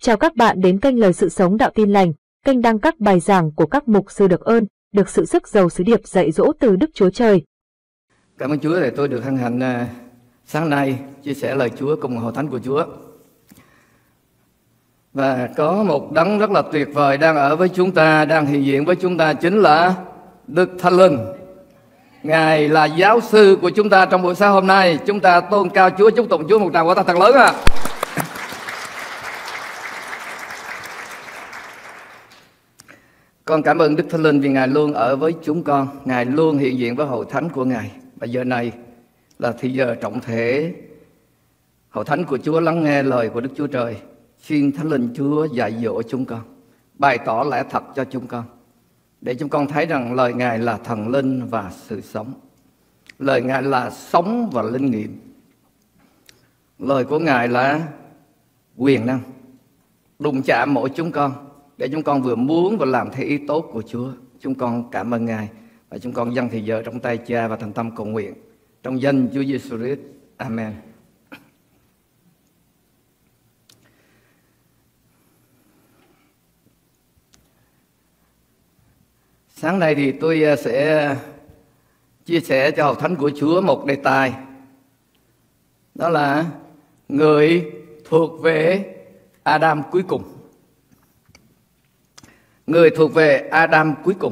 Chào các bạn đến kênh Lời Sự Sống Đạo Tin Lành, kênh đăng các bài giảng của các mục sư được ơn, được sự sức giàu sứ điệp dạy dỗ từ Đức Chúa Trời. Cảm ơn Chúa để tôi được hân hạnh sáng nay chia sẻ lời Chúa cùng hội thánh của Chúa. Và có một đấng rất là tuyệt vời đang ở với chúng ta, đang hiện diện với chúng ta, chính là Đức Thánh Linh. Ngài là giáo sư của chúng ta trong buổi sáng hôm nay. Chúng ta tôn cao Chúa, chúc tụng Chúa một tràng vỗ tay thật lớn ạ. Con cảm ơn Đức Thánh Linh vì Ngài luôn ở với chúng con. Ngài luôn hiện diện với hội thánh của Ngài. Và giờ này là thì giờ trọng thể hội thánh của Chúa lắng nghe lời của Đức Chúa Trời. Xin Thánh Linh Chúa dạy dỗ chúng con, bày tỏ lẽ thật cho chúng con, để chúng con thấy rằng lời Ngài là thần linh và sự sống. Lời Ngài là sống và linh nghiệm. Lời của Ngài là quyền năng đụng chạm mỗi chúng con, để chúng con vừa muốn và làm theo ý tốt của Chúa. Chúng con cảm ơn Ngài và chúng con dâng thì giờ trong tay Cha và thành tâm cầu nguyện trong danh Chúa Giêsu Christ. Amen. Sáng nay thì tôi sẽ chia sẻ cho hội thánh của Chúa một đề tài, đó là người thuộc về Adam cuối cùng. Người thuộc về Adam cuối cùng.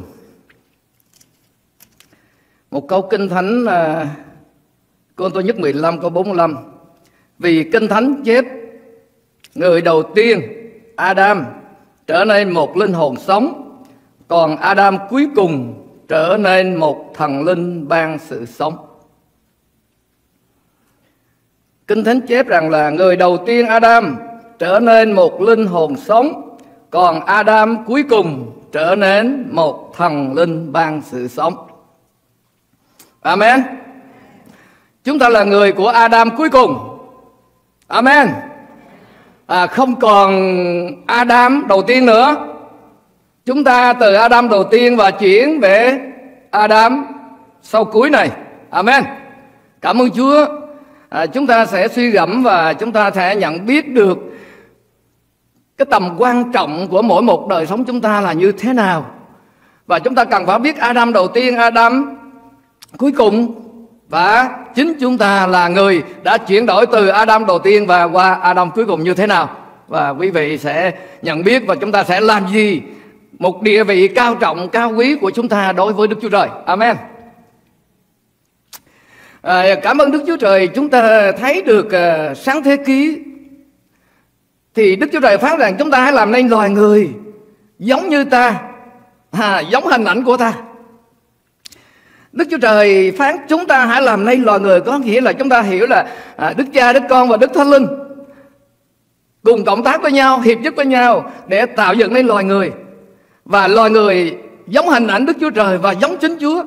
Một câu Kinh Thánh Cô-rinh-tô nhất 15 câu 45. Vì Kinh Thánh chép người đầu tiên Adam trở nên một linh hồn sống, còn Adam cuối cùng trở nên một thần linh ban sự sống. Kinh Thánh chép rằng là người đầu tiên Adam trở nên một linh hồn sống, còn Adam cuối cùng trở nên một thần linh ban sự sống. Amen. Chúng ta là người của Adam cuối cùng. Amen. Không còn Adam đầu tiên nữa. Chúng ta từ Adam đầu tiên và chuyển về Adam sau cuối này. Amen. Cảm ơn Chúa. Chúng ta sẽ suy gẫm và chúng ta sẽ nhận biết được cái tầm quan trọng của mỗi một đời sống chúng ta là như thế nào. Và chúng ta cần phải biết Adam đầu tiên, Adam cuối cùng, và chính chúng ta là người đã chuyển đổi từ Adam đầu tiên và qua Adam cuối cùng như thế nào. Và quý vị sẽ nhận biết và chúng ta sẽ làm gì, một địa vị cao trọng, cao quý của chúng ta đối với Đức Chúa Trời. Amen. Cảm ơn Đức Chúa Trời. Chúng ta thấy được Sáng Thế Ký thì Đức Chúa Trời phán rằng chúng ta hãy làm nên loài người giống như ta, giống hình ảnh của ta. Đức Chúa Trời phán chúng ta hãy làm nên loài người, có nghĩa là chúng ta hiểu là Đức Cha, Đức Con và Đức Thánh Linh cùng cộng tác với nhau, hiệp nhất với nhau để tạo dựng nên loài người. Và loài người giống hình ảnh Đức Chúa Trời và giống chính Chúa.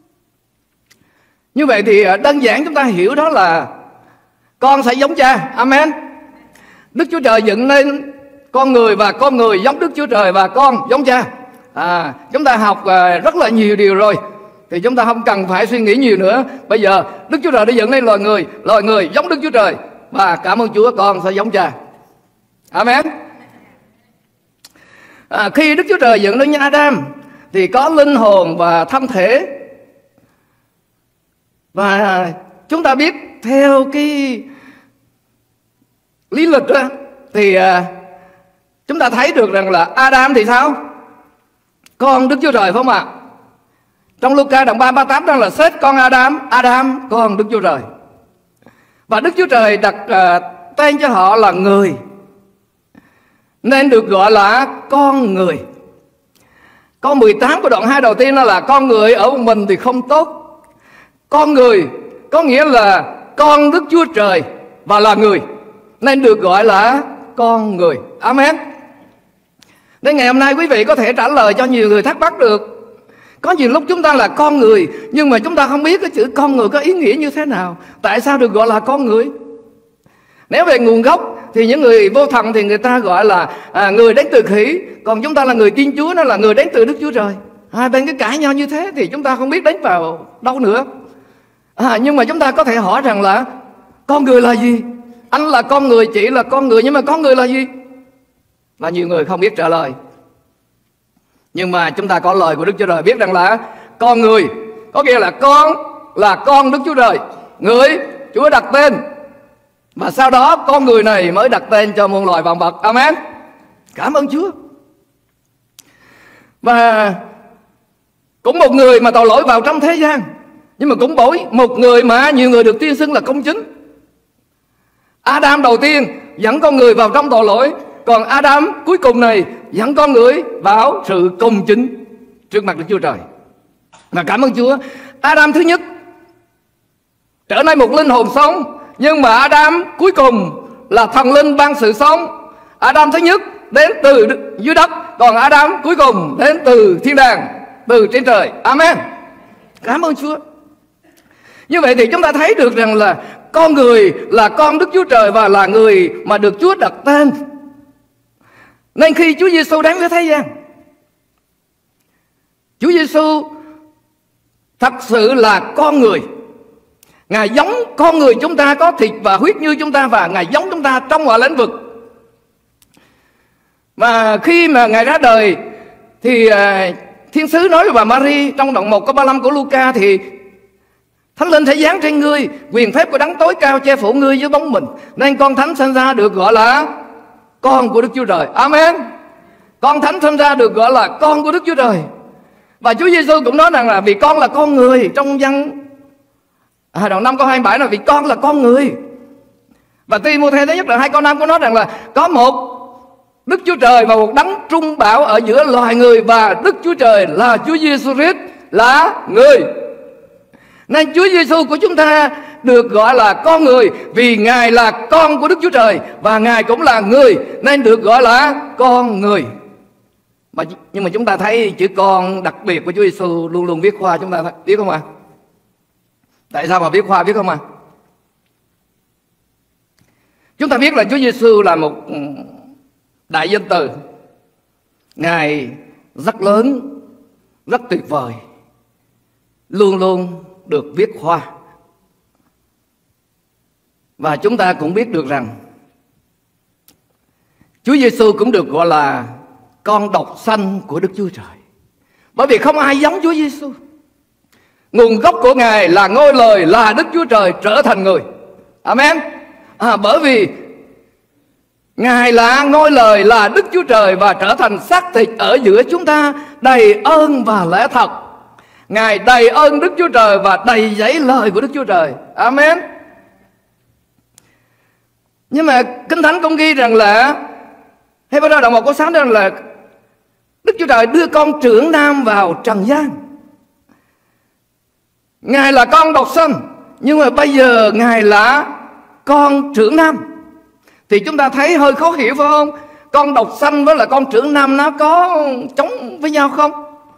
Như vậy thì đơn giản chúng ta hiểu đó là con sẽ giống Cha. Amen. Đức Chúa Trời dựng nên con người và con người giống Đức Chúa Trời và con giống Cha. Chúng ta học rất là nhiều điều rồi, thì chúng ta không cần phải suy nghĩ nhiều nữa. Bây giờ Đức Chúa Trời đã dựng nên loài người giống Đức Chúa Trời, và cảm ơn Chúa con sẽ giống Cha. Amen. Khi Đức Chúa Trời dựng nên Adam thì có linh hồn và thân thể. Và chúng ta biết theo cái lý lịch đó, thì chúng ta thấy được rằng là Adam thì sao? Con Đức Chúa Trời, phải không ạ? Trong Luca đoạn 3:38 đang là Sết con Adam, Adam con Đức Chúa Trời. Và Đức Chúa Trời đặt tên cho họ là người, nên được gọi là con người. Câu 18 của đoạn 2 đầu tiên đó là con người ở một mình thì không tốt. Con người có nghĩa là con Đức Chúa Trời và là người, nên được gọi là con người. Amen. Đến ngày hôm nay quý vị có thể trả lời cho nhiều người thắc mắc được. Có nhiều lúc chúng ta là con người, nhưng mà chúng ta không biết cái chữ con người có ý nghĩa như thế nào. Tại sao được gọi là con người? Nếu về nguồn gốc thì những người vô thần thì người ta gọi là người đến từ khỉ. Còn chúng ta là người tin Chúa, nó là người đến từ Đức Chúa Trời. Hai bên cái cãi nhau như thế thì chúng ta không biết đánh vào đâu nữa. Nhưng mà chúng ta có thể hỏi rằng là con người là gì? Anh là con người, chị là con người, nhưng mà con người là gì? Và nhiều người không biết trả lời. Nhưng mà chúng ta có lời của Đức Chúa Trời biết rằng là con người, có nghĩa là con Đức Chúa Trời, người Chúa đặt tên. Và sau đó con người này mới đặt tên cho muôn loài vạn vật. Amen. Cảm ơn Chúa. Và cũng một người mà tội lỗi vào trong thế gian, nhưng mà cũng bởi một người mà nhiều người được tuyên xưng là công chính. Adam đầu tiên dẫn con người vào trong tội lỗi, còn Adam cuối cùng này dẫn con người vào sự công chính trước mặt Đức Chúa Trời. Và cảm ơn Chúa, Adam thứ nhất trở nên một linh hồn sống, nhưng mà Adam cuối cùng là thần linh ban sự sống. Adam thứ nhất đến từ dưới đất, còn Adam cuối cùng đến từ thiên đàng, từ trên trời. Amen. Cảm ơn Chúa. Như vậy thì chúng ta thấy được rằng là con người là con Đức Chúa Trời và là người mà được Chúa đặt tên. Nên khi Chúa Giêsu đến với thế gian, Chúa Giêsu thật sự là con người. Ngài giống con người chúng ta, có thịt và huyết như chúng ta, và Ngài giống chúng ta trong mọi lĩnh vực. Và khi mà Ngài ra đời thì thiên sứ nói với bà Mary trong đoạn 1 câu 35 của Luca thì Thánh Linh sẽ giáng trên ngươi, quyền phép của Đấng tối cao che phủ ngươi dưới bóng mình, nên con thánh sinh ra được gọi là con của Đức Chúa Trời. Amen. Con thánh sinh ra được gọi là con của Đức Chúa Trời. Và Chúa Giêsu cũng nói rằng là vì con là con người. Trong Giăng đoạn 5 câu 27 là vì con là con người. Và Ti-mô-thê thứ nhất đoạn 2 câu 5 có nói rằng là có một Đức Chúa Trời và một Đấng trung bảo ở giữa loài người, và Đức Chúa Trời là Chúa Giêsu Christ là người. Nên Chúa Giêsu của chúng ta được gọi là con người vì Ngài là con của Đức Chúa Trời và Ngài cũng là người, nên được gọi là con người. Nhưng mà chúng ta thấy chữ con đặc biệt của Chúa Giêsu luôn luôn viết khoa, chúng ta biết không ạ? Tại sao mà viết khoa, biết không ạ? Chúng ta biết là Chúa Giêsu là một đại danh từ. Ngài rất lớn, rất tuyệt vời, luôn luôn được viết khoa. Và chúng ta cũng biết được rằng Chúa Giêsu cũng được gọi là con độc sanh của Đức Chúa Trời, bởi vì không ai giống Chúa Giêsu. Nguồn gốc của Ngài là ngôi lời, là Đức Chúa Trời trở thành người. Amen. Bởi vì Ngài là ngôi lời, là Đức Chúa Trời và trở thành xác thịt ở giữa chúng ta, đầy ơn và lẽ thật. Ngài đầy ơn Đức Chúa Trời và đầy dẫy lời của Đức Chúa Trời. Amen. Nhưng mà Kinh Thánh cũng ghi rằng là Hê-bơ-rơ đoạn 1 câu 6 rằng là Đức Chúa Trời đưa con trưởng nam vào trần gian. Ngài là con độc sanh, nhưng mà bây giờ Ngài là con trưởng nam. Thì chúng ta thấy hơi khó hiểu phải không? Con độc sanh với là con trưởng nam nó có chống với nhau không?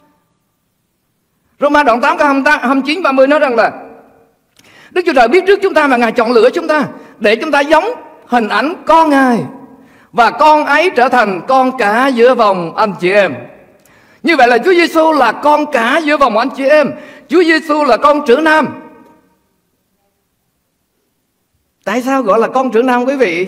Roma đoạn 8 câu 29 30 nói rằng là Đức Chúa Trời biết trước chúng ta và Ngài chọn lựa chúng ta để chúng ta giống hình ảnh con Ngài, và con ấy trở thành con cả giữa vòng anh chị em. Như vậy là Chúa Giêsu là con cả giữa vòng anh chị em. Chúa Giêsu là con trưởng nam. Tại sao gọi là con trưởng nam quý vị?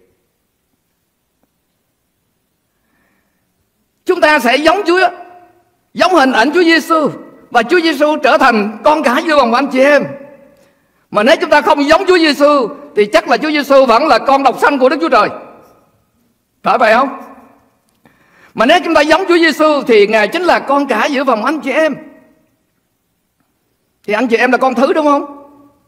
Chúng ta sẽ giống Chúa, giống hình ảnh Chúa Giêsu, và Chúa Giêsu trở thành con cả giữa vòng anh chị em. Mà nếu chúng ta không giống Chúa Giêsu thì chắc là Chúa Giêsu vẫn là con độc sanh của Đức Chúa Trời. Phải vậy không? Mà nếu chúng ta giống Chúa Giêsu thì Ngài chính là con cả giữa vòng anh chị em. Thì anh chị em là con thứ đúng không?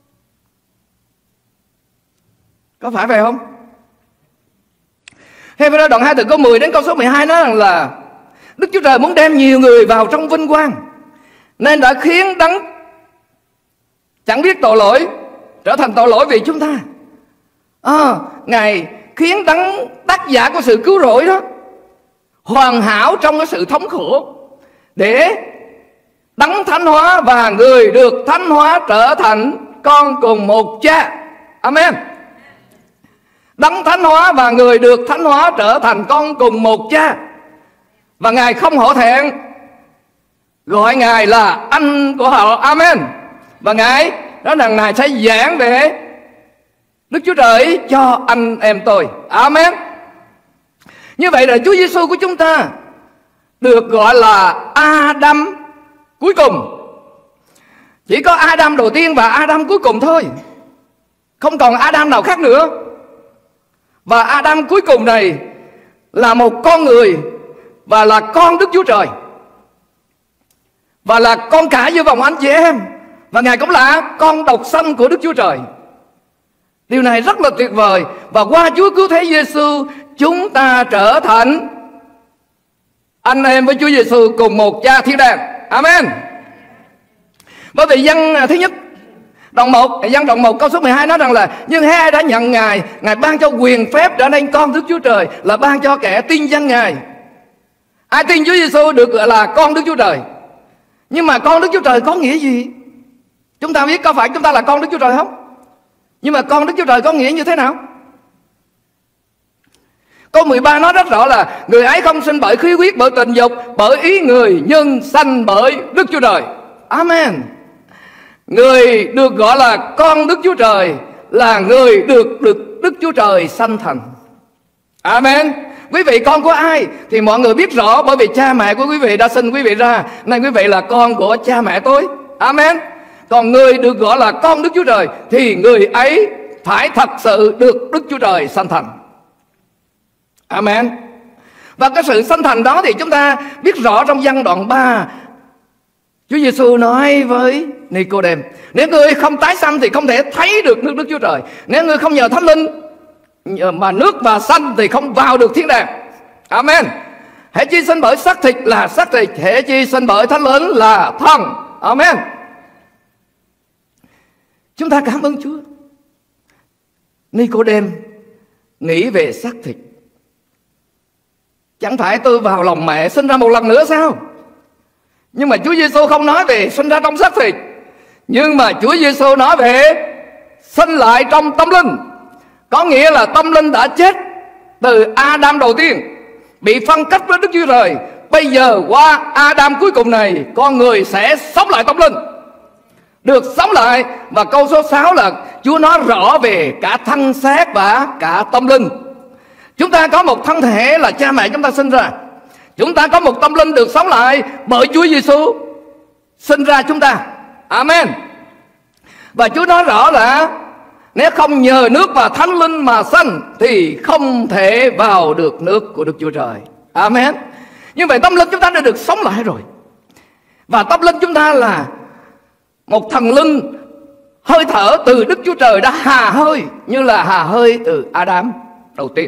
Có phải vậy không? Hê-bơ-rơ đoạn 2 từ câu 10 đến câu số 12 nói rằng là Đức Chúa Trời muốn đem nhiều người vào trong vinh quang, nên đã khiến Đấng chẳng biết tội lỗi trở thành tội lỗi vì chúng ta. Ngài khiến Đấng tác giả của sự cứu rỗi đó hoàn hảo trong cái sự thống khổ, để Đấng thánh hóa và người được thánh hóa trở thành con cùng một cha. Amen. Đấng thánh hóa và người được thánh hóa trở thành con cùng một cha. Và Ngài không hổ thẹn gọi Ngài là anh của họ. Amen. Và Ngài nói rằng Ngài sẽ giảng về Đức Chúa Trời cho anh em tôi. Amen. Như vậy là Chúa Giêsu của chúng ta được gọi là Adam cuối cùng. Chỉ có Adam đầu tiên và Adam cuối cùng thôi, không còn Adam nào khác nữa. Và Adam cuối cùng này là một con người, và là con Đức Chúa Trời, và là con cả giữa vòng anh chị em. Và Ngài cũng là con độc sanh của Đức Chúa Trời. Điều này rất là tuyệt vời. Và qua Chúa cứu thế Giêsu, chúng ta trở thành anh em với Chúa Giêsu cùng một Cha thiên đàng. Amen. Bởi vì Giăng thứ nhất đoạn 1, Giăng đoạn 1 câu số 12 nói rằng là: nhưng ai đã nhận Ngài, Ngài ban cho quyền phép trở nên con Đức Chúa Trời, là ban cho kẻ tin danh Ngài. Ai tin Chúa Giêsu được gọi là con Đức Chúa Trời. Nhưng mà con Đức Chúa Trời có nghĩa gì? Chúng ta biết có phải chúng ta là con Đức Chúa Trời không? Nhưng mà con Đức Chúa Trời có nghĩa như thế nào? Câu 13 nói rất rõ là: người ấy không sinh bởi khí huyết, bởi tình dục, bởi ý người, nhưng sanh bởi Đức Chúa Trời. Amen. Người được gọi là con Đức Chúa Trời là người được Đức Chúa Trời sanh thành. Amen. Quý vị con của ai thì mọi người biết rõ, bởi vì cha mẹ của quý vị đã sinh quý vị ra, nên quý vị là con của cha mẹ tôi. Amen. Còn người được gọi là con Đức Chúa Trời thì người ấy phải thật sự được Đức Chúa Trời sanh thành. Amen. Và cái sự sanh thành đó thì chúng ta biết rõ trong Giăng đoạn 3. Chúa Giêsu nói với Nicôđêm: nếu ngươi không tái sanh thì không thể thấy được nước Đức Chúa Trời. Nếu ngươi không nhờ Thánh Linh mà nước và sanh thì không vào được thiên đàng. Amen. Hễ chi sinh bởi xác thịt là xác thịt, hễ chi sinh bởi Thánh Linh là thần. Amen. Chúng ta cảm ơn Chúa. Nicôđêm nghĩ về xác thịt. Chẳng phải tôi vào lòng mẹ sinh ra một lần nữa sao? Nhưng mà Chúa Giêsu không nói về sinh ra trong xác thịt, nhưng mà Chúa Giêsu nói về sinh lại trong tâm linh. Có nghĩa là tâm linh đã chết từ Adam đầu tiên, bị phân cách với Đức Chúa Trời. Bây giờ qua Adam cuối cùng này, con người sẽ sống lại tâm linh, được sống lại. Và câu số 6 là Chúa nói rõ về cả thân xác và cả tâm linh. Chúng ta có một thân thể là cha mẹ chúng ta sinh ra. Chúng ta có một tâm linh được sống lại bởi Chúa Giêsu sinh ra chúng ta. Amen. Và Chúa nói rõ là nếu không nhờ nước và Thánh Linh mà sanh thì không thể vào được nước của Đức Chúa Trời. Amen. Như vậy tâm linh chúng ta đã được sống lại rồi. Và tâm linh chúng ta là một thần linh hơi thở từ Đức Chúa Trời đã hà hơi, như là hà hơi từ Adam đầu tiên.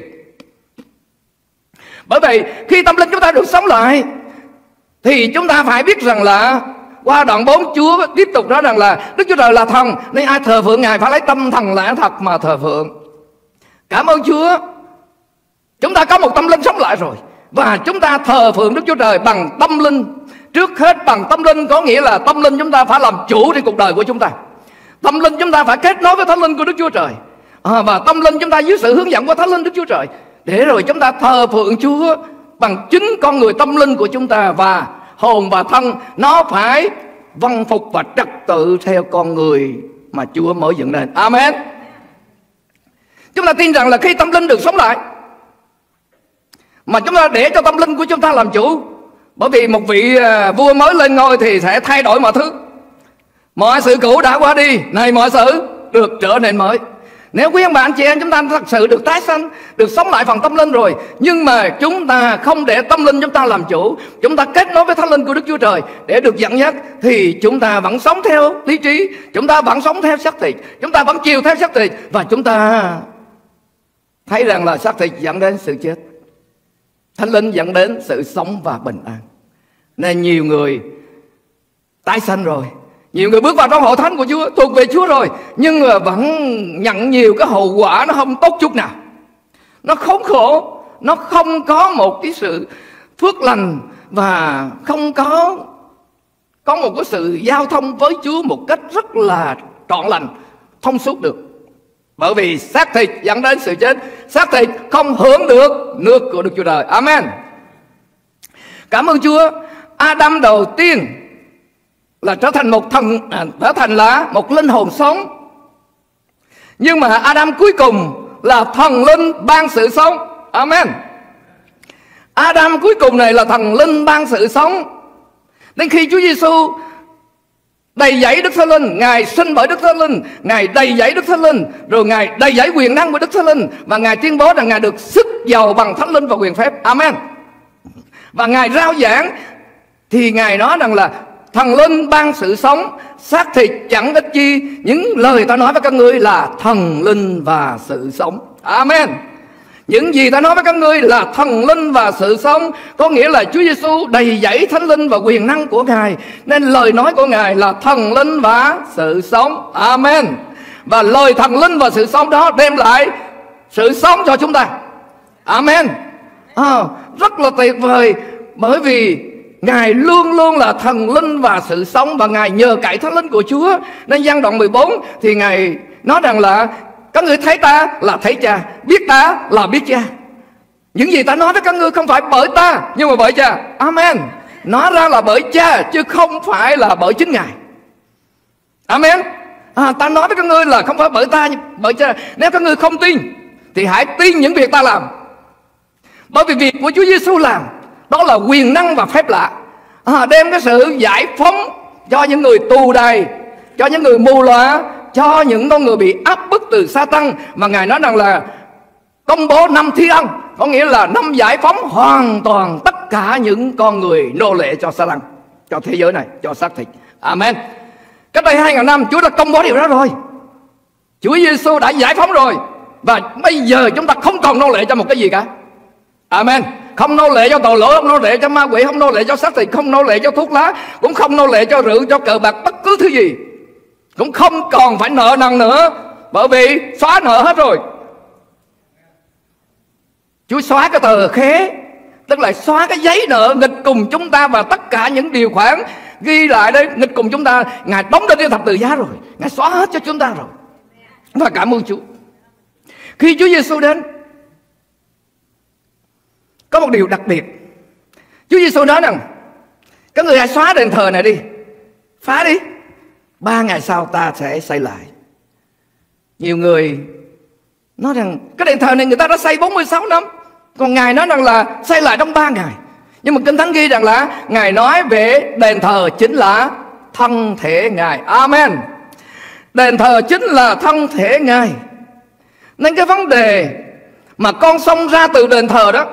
Bởi vậy khi tâm linh chúng ta được sống lại thì chúng ta phải biết rằng là qua đoạn 4 Chúa tiếp tục nói rằng là Đức Chúa Trời là thần, nên ai thờ phượng Ngài phải lấy tâm thần lẽ thật mà thờ phượng. Cảm ơn Chúa, chúng ta có một tâm linh sống lại rồi. Và chúng ta thờ phượng Đức Chúa Trời bằng tâm linh. Trước hết bằng tâm linh có nghĩa là tâm linh chúng ta phải làm chủ trên cuộc đời của chúng ta. Tâm linh chúng ta phải kết nối với Thánh Linh của Đức Chúa Trời. Và tâm linh chúng ta dưới sự hướng dẫn của Thánh Linh Đức Chúa Trời, để rồi chúng ta thờ phượng Chúa bằng chính con người tâm linh của chúng ta. Và hồn và thân nó phải vâng phục và trật tự theo con người mà Chúa mới dựng nên. Amen. Chúng ta tin rằng là khi tâm linh được sống lại, mà chúng ta để cho tâm linh của chúng ta làm chủ. Bởi vì một vị vua mới lên ngôi thì sẽ thay đổi mọi thứ. Mọi sự cũ đã qua đi, này mọi sự được trở nên mới. Nếu quý ông bà anh chị em chúng ta thật sự được tái sanh, được sống lại phần tâm linh rồi, nhưng mà chúng ta không để tâm linh chúng ta làm chủ, chúng ta kết nối với Thánh Linh của Đức Chúa Trời để được dẫn dắt, thì chúng ta vẫn sống theo lý trí, chúng ta vẫn sống theo xác thịt, chúng ta vẫn chiều theo xác thịt. Và chúng ta thấy rằng là xác thịt dẫn đến sự chết, Thánh Linh dẫn đến sự sống và bình an. Nên nhiều người tái sanh rồi, nhiều người bước vào trong hội thánh của Chúa, thuộc về Chúa rồi, nhưng mà vẫn nhận nhiều cái hậu quả nó không tốt chút nào. Nó khốn khổ, nó không có một cái sự phước lành, và không có một cái sự giao thông với Chúa một cách rất là trọn lành, thông suốt được. Bởi vì xác thịt dẫn đến sự chết, xác thịt không hưởng được nước của Đức Chúa Trời. Amen. Cảm ơn Chúa. Adam đầu tiên là trở thành là một linh hồn sống. Nhưng mà Adam cuối cùng là thần linh ban sự sống. Amen. Adam cuối cùng này là thần linh ban sự sống. Nên khi Chúa Giêsu đầy dẫy Đức Thánh Linh, Ngài sinh bởi Đức Thánh Linh, Ngài đầy dẫy Đức Thánh Linh, rồi Ngài đầy dẫy quyền năng của Đức Thánh Linh, và Ngài tuyên bố rằng Ngài được sức giàu bằng Thánh Linh và quyền phép. Amen. Và Ngài rao giảng thì Ngài nói rằng là thần linh ban sự sống, xác thịt chẳng ích chi, những lời ta nói với các ngươi là thần linh và sự sống. Amen. Những gì ta nói với các ngươi là thần linh và sự sống, có nghĩa là Chúa Giêsu đầy dẫy Thánh Linh và quyền năng của Ngài, nên lời nói của Ngài là thần linh và sự sống. Amen. Và lời thần linh và sự sống đó đem lại sự sống cho chúng ta. Amen. Rất là tuyệt vời, bởi vì Ngài luôn luôn là thần linh và sự sống, và Ngài nhờ cậy Thánh Linh của Chúa. Nên Giăng đoạn 14 thì Ngài nói rằng là các ngươi thấy ta là thấy cha, biết ta là biết cha. Những gì ta nói với các ngươi không phải bởi ta, nhưng mà bởi cha. Amen. Nói ra là bởi cha, chứ không phải là bởi chính Ngài. Amen. Ta nói với các ngươi là không phải bởi ta, nhưng bởi cha. Nếu các ngươi không tin thì hãy tin những việc ta làm. Bởi vì việc của Chúa Giêsu làm đó là quyền năng và phép lạ, đem cái sự giải phóng cho những người tù đày, cho những người mù lòa, cho những con người bị áp bức từ Sa-tăng. Mà Ngài nói rằng là công bố 5 thi ân, có nghĩa là 5 giải phóng hoàn toàn tất cả những con người nô lệ cho Sa-tăng, cho thế giới này, cho xác thịt. Amen. Cách đây 2000 năm Chúa đã công bố điều đó rồi. Chúa Giêsu đã giải phóng rồi, và bây giờ chúng ta không còn nô lệ cho một cái gì cả. Amen. Không nô lệ cho tội lỗi, không nô lệ cho ma quỷ, không nô lệ cho xác thịt, không nô lệ cho thuốc lá, cũng không nô lệ cho rượu, cho cờ bạc, bất cứ thứ gì. Cũng không còn phải nợ nần nữa, bởi vì xóa nợ hết rồi. Chúa xóa cái tờ khế, tức là xóa cái giấy nợ nghịch cùng chúng ta, và tất cả những điều khoản ghi lại đấy nghịch cùng chúng ta, Ngài đóng trên trên thập tự giá rồi. Ngài xóa hết cho chúng ta rồi. Và cảm ơn Chúa. Khi Chúa Giêsu đến, có một điều đặc biệt. Chúa Giêsu nói rằng các người hãy xóa đền thờ này đi, phá đi, 3 ngày sau ta sẽ xây lại. Nhiều người nói rằng cái đền thờ này người ta đã xây 46 năm, còn Ngài nói rằng là xây lại trong 3 ngày. Nhưng mà Kinh Thánh ghi rằng là Ngài nói về đền thờ chính là thân thể Ngài. Amen. Đền thờ chính là thân thể Ngài. Nên cái vấn đề mà con xông ra từ đền thờ đó,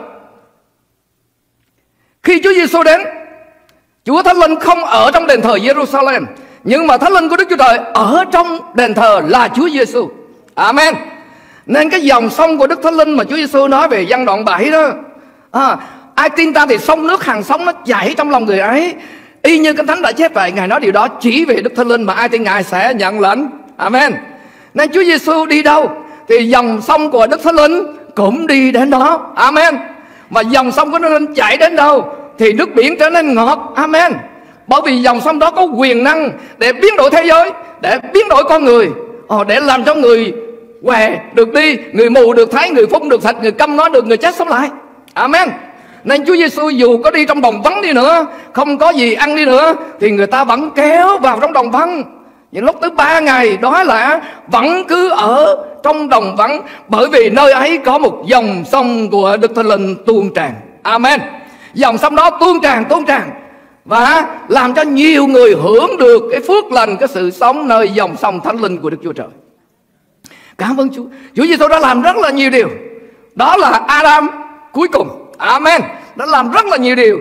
khi Chúa Giêsu đến, Chúa Thánh Linh không ở trong đền thờ Jerusalem, nhưng mà Thánh Linh của Đức Chúa Trời ở trong đền thờ là Chúa Giêsu. Amen. Nên cái dòng sông của Đức Thánh Linh mà Chúa Giêsu nói về Giăng đoạn 7 đó, ai tin ta thì sông nước hàng sống nó chảy trong lòng người ấy, y như Kinh Thánh đã chép vậy. Ngài nói điều đó chỉ về Đức Thánh Linh, mà ai tin Ngài sẽ nhận lãnh. Amen. Nên Chúa Giêsu đi đâu thì dòng sông của Đức Thánh Linh cũng đi đến đó. Amen. Và dòng sông của Đức Thánh Linh chảy đến đâu thì nước biển trở nên ngọt. Amen. Bởi vì dòng sông đó có quyền năng để biến đổi thế giới, để biến đổi con người, để làm cho người què được đi, người mù được thấy, người phun được thịt, người câm nói được, người chết sống lại. Amen. Nên Chúa Giêsu dù có đi trong đồng vắng đi nữa, không có gì ăn đi nữa, thì người ta vẫn kéo vào trong đồng vắng. Những lúc tới 3 ngày đó là vẫn cứ ở trong đồng vắng, bởi vì nơi ấy có một dòng sông của Đức Thánh Linh tuôn tràn. Amen. Dòng sông đó tuôn tràn và làm cho nhiều người hưởng được cái phước lành, cái sự sống nơi dòng sông Thánh Linh của Đức Chúa Trời. Cảm ơn Chúa. Chúa Giêsu đã làm rất là nhiều điều. Đó là Adam cuối cùng. Amen. Đã làm rất là nhiều điều.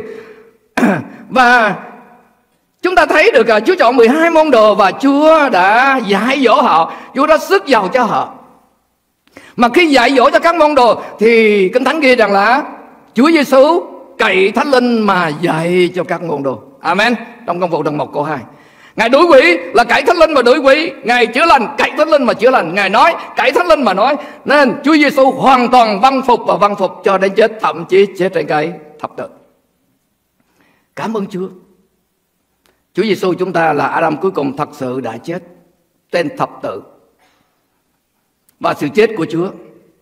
Và chúng ta thấy được Chúa chọn 12 môn đồ và Chúa đã dạy dỗ họ, Chúa đã sức giàu cho họ. Mà khi dạy dỗ cho các môn đồ thì Kinh Thánh ghi rằng là Chúa Giêsu cậy Thánh Linh mà dạy cho các môn đồ. Amen. Trong Công vụ đoạn 1 câu 2, Ngài đuổi quỷ là cậy Thánh Linh mà đuổi quỷ, Ngài chữa lành cậy Thánh Linh mà chữa lành, Ngài nói cậy Thánh Linh mà nói. Nên Chúa Giêsu hoàn toàn vâng phục và vâng phục cho đến chết, thậm chí chết trên cây thập tự. Cảm ơn Chúa. Chúa Giêsu chúng ta là Adam cuối cùng thật sự đã chết trên thập tự. Và sự chết của Chúa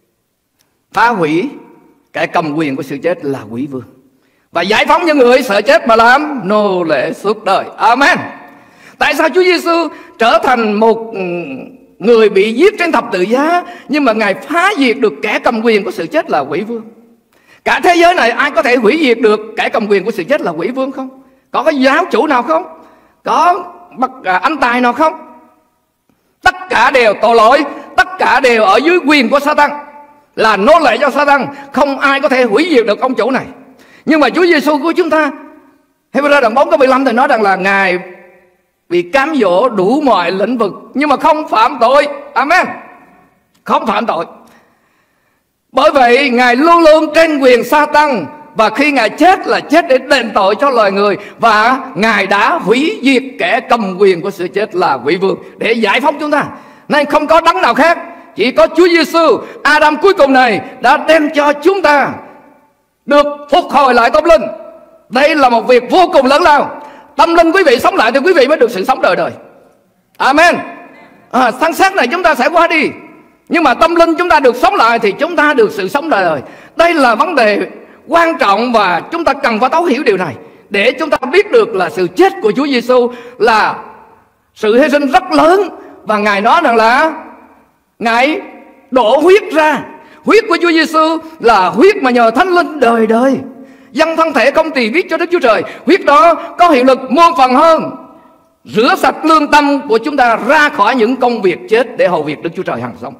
phá hủy kẻ cầm quyền của sự chết là quỷ vương, và giải phóng những người sợ chết mà làm nô lệ suốt đời. Amen. Tại sao Chúa Giêsu trở thành một người bị giết trên thập tự giá, nhưng mà Ngài phá diệt được kẻ cầm quyền của sự chết là quỷ vương? Cả thế giới này ai có thể hủy diệt được kẻ cầm quyền của sự chết là Quỷ Vương không? Có cái giáo chủ nào không? Có anh tài nào không? Tất cả đều tội lỗi, tất cả đều ở dưới quyền của Sa-tan, là nô lệ cho Sa-tan. Không ai có thể hủy diệt được ông chủ này. Nhưng mà Chúa Giêsu của chúng ta, Hebrew đoạn 4 câu 15 thì nói rằng là Ngài bị cám dỗ đủ mọi lĩnh vực nhưng mà không phạm tội. Amen. Không phạm tội. Bởi vậy Ngài luôn luôn trên quyền Sa-tan, và khi Ngài chết là chết để đền tội cho loài người, và Ngài đã hủy diệt kẻ cầm quyền của sự chết là Quỷ Vương để giải phóng chúng ta. Nên không có đấng nào khác, chỉ có Chúa Giêsu, Adam cuối cùng này, đã đem cho chúng ta được phục hồi lại tâm linh. Đây là một việc vô cùng lớn lao. Tâm linh quý vị sống lại thì quý vị mới được sự sống đời đời. Amen. Thân xác này chúng ta sẽ qua đi, nhưng mà tâm linh chúng ta được sống lại thì chúng ta được sự sống đời đời. Đây là vấn đề quan trọng, và chúng ta cần phải thấu hiểu điều này để chúng ta biết được là sự chết của Chúa Giêsu là sự hy sinh rất lớn. Và Ngài nói rằng là Ngài đổ huyết ra. Huyết của Chúa Giêsu là huyết mà nhờ Thánh Linh đời đời dâng thân thể không tỳ vết cho Đức Chúa Trời. Huyết đó có hiệu lực muôn phần hơn, rửa sạch lương tâm của chúng ta ra khỏi những công việc chết để hầu việc Đức Chúa Trời hằng sống.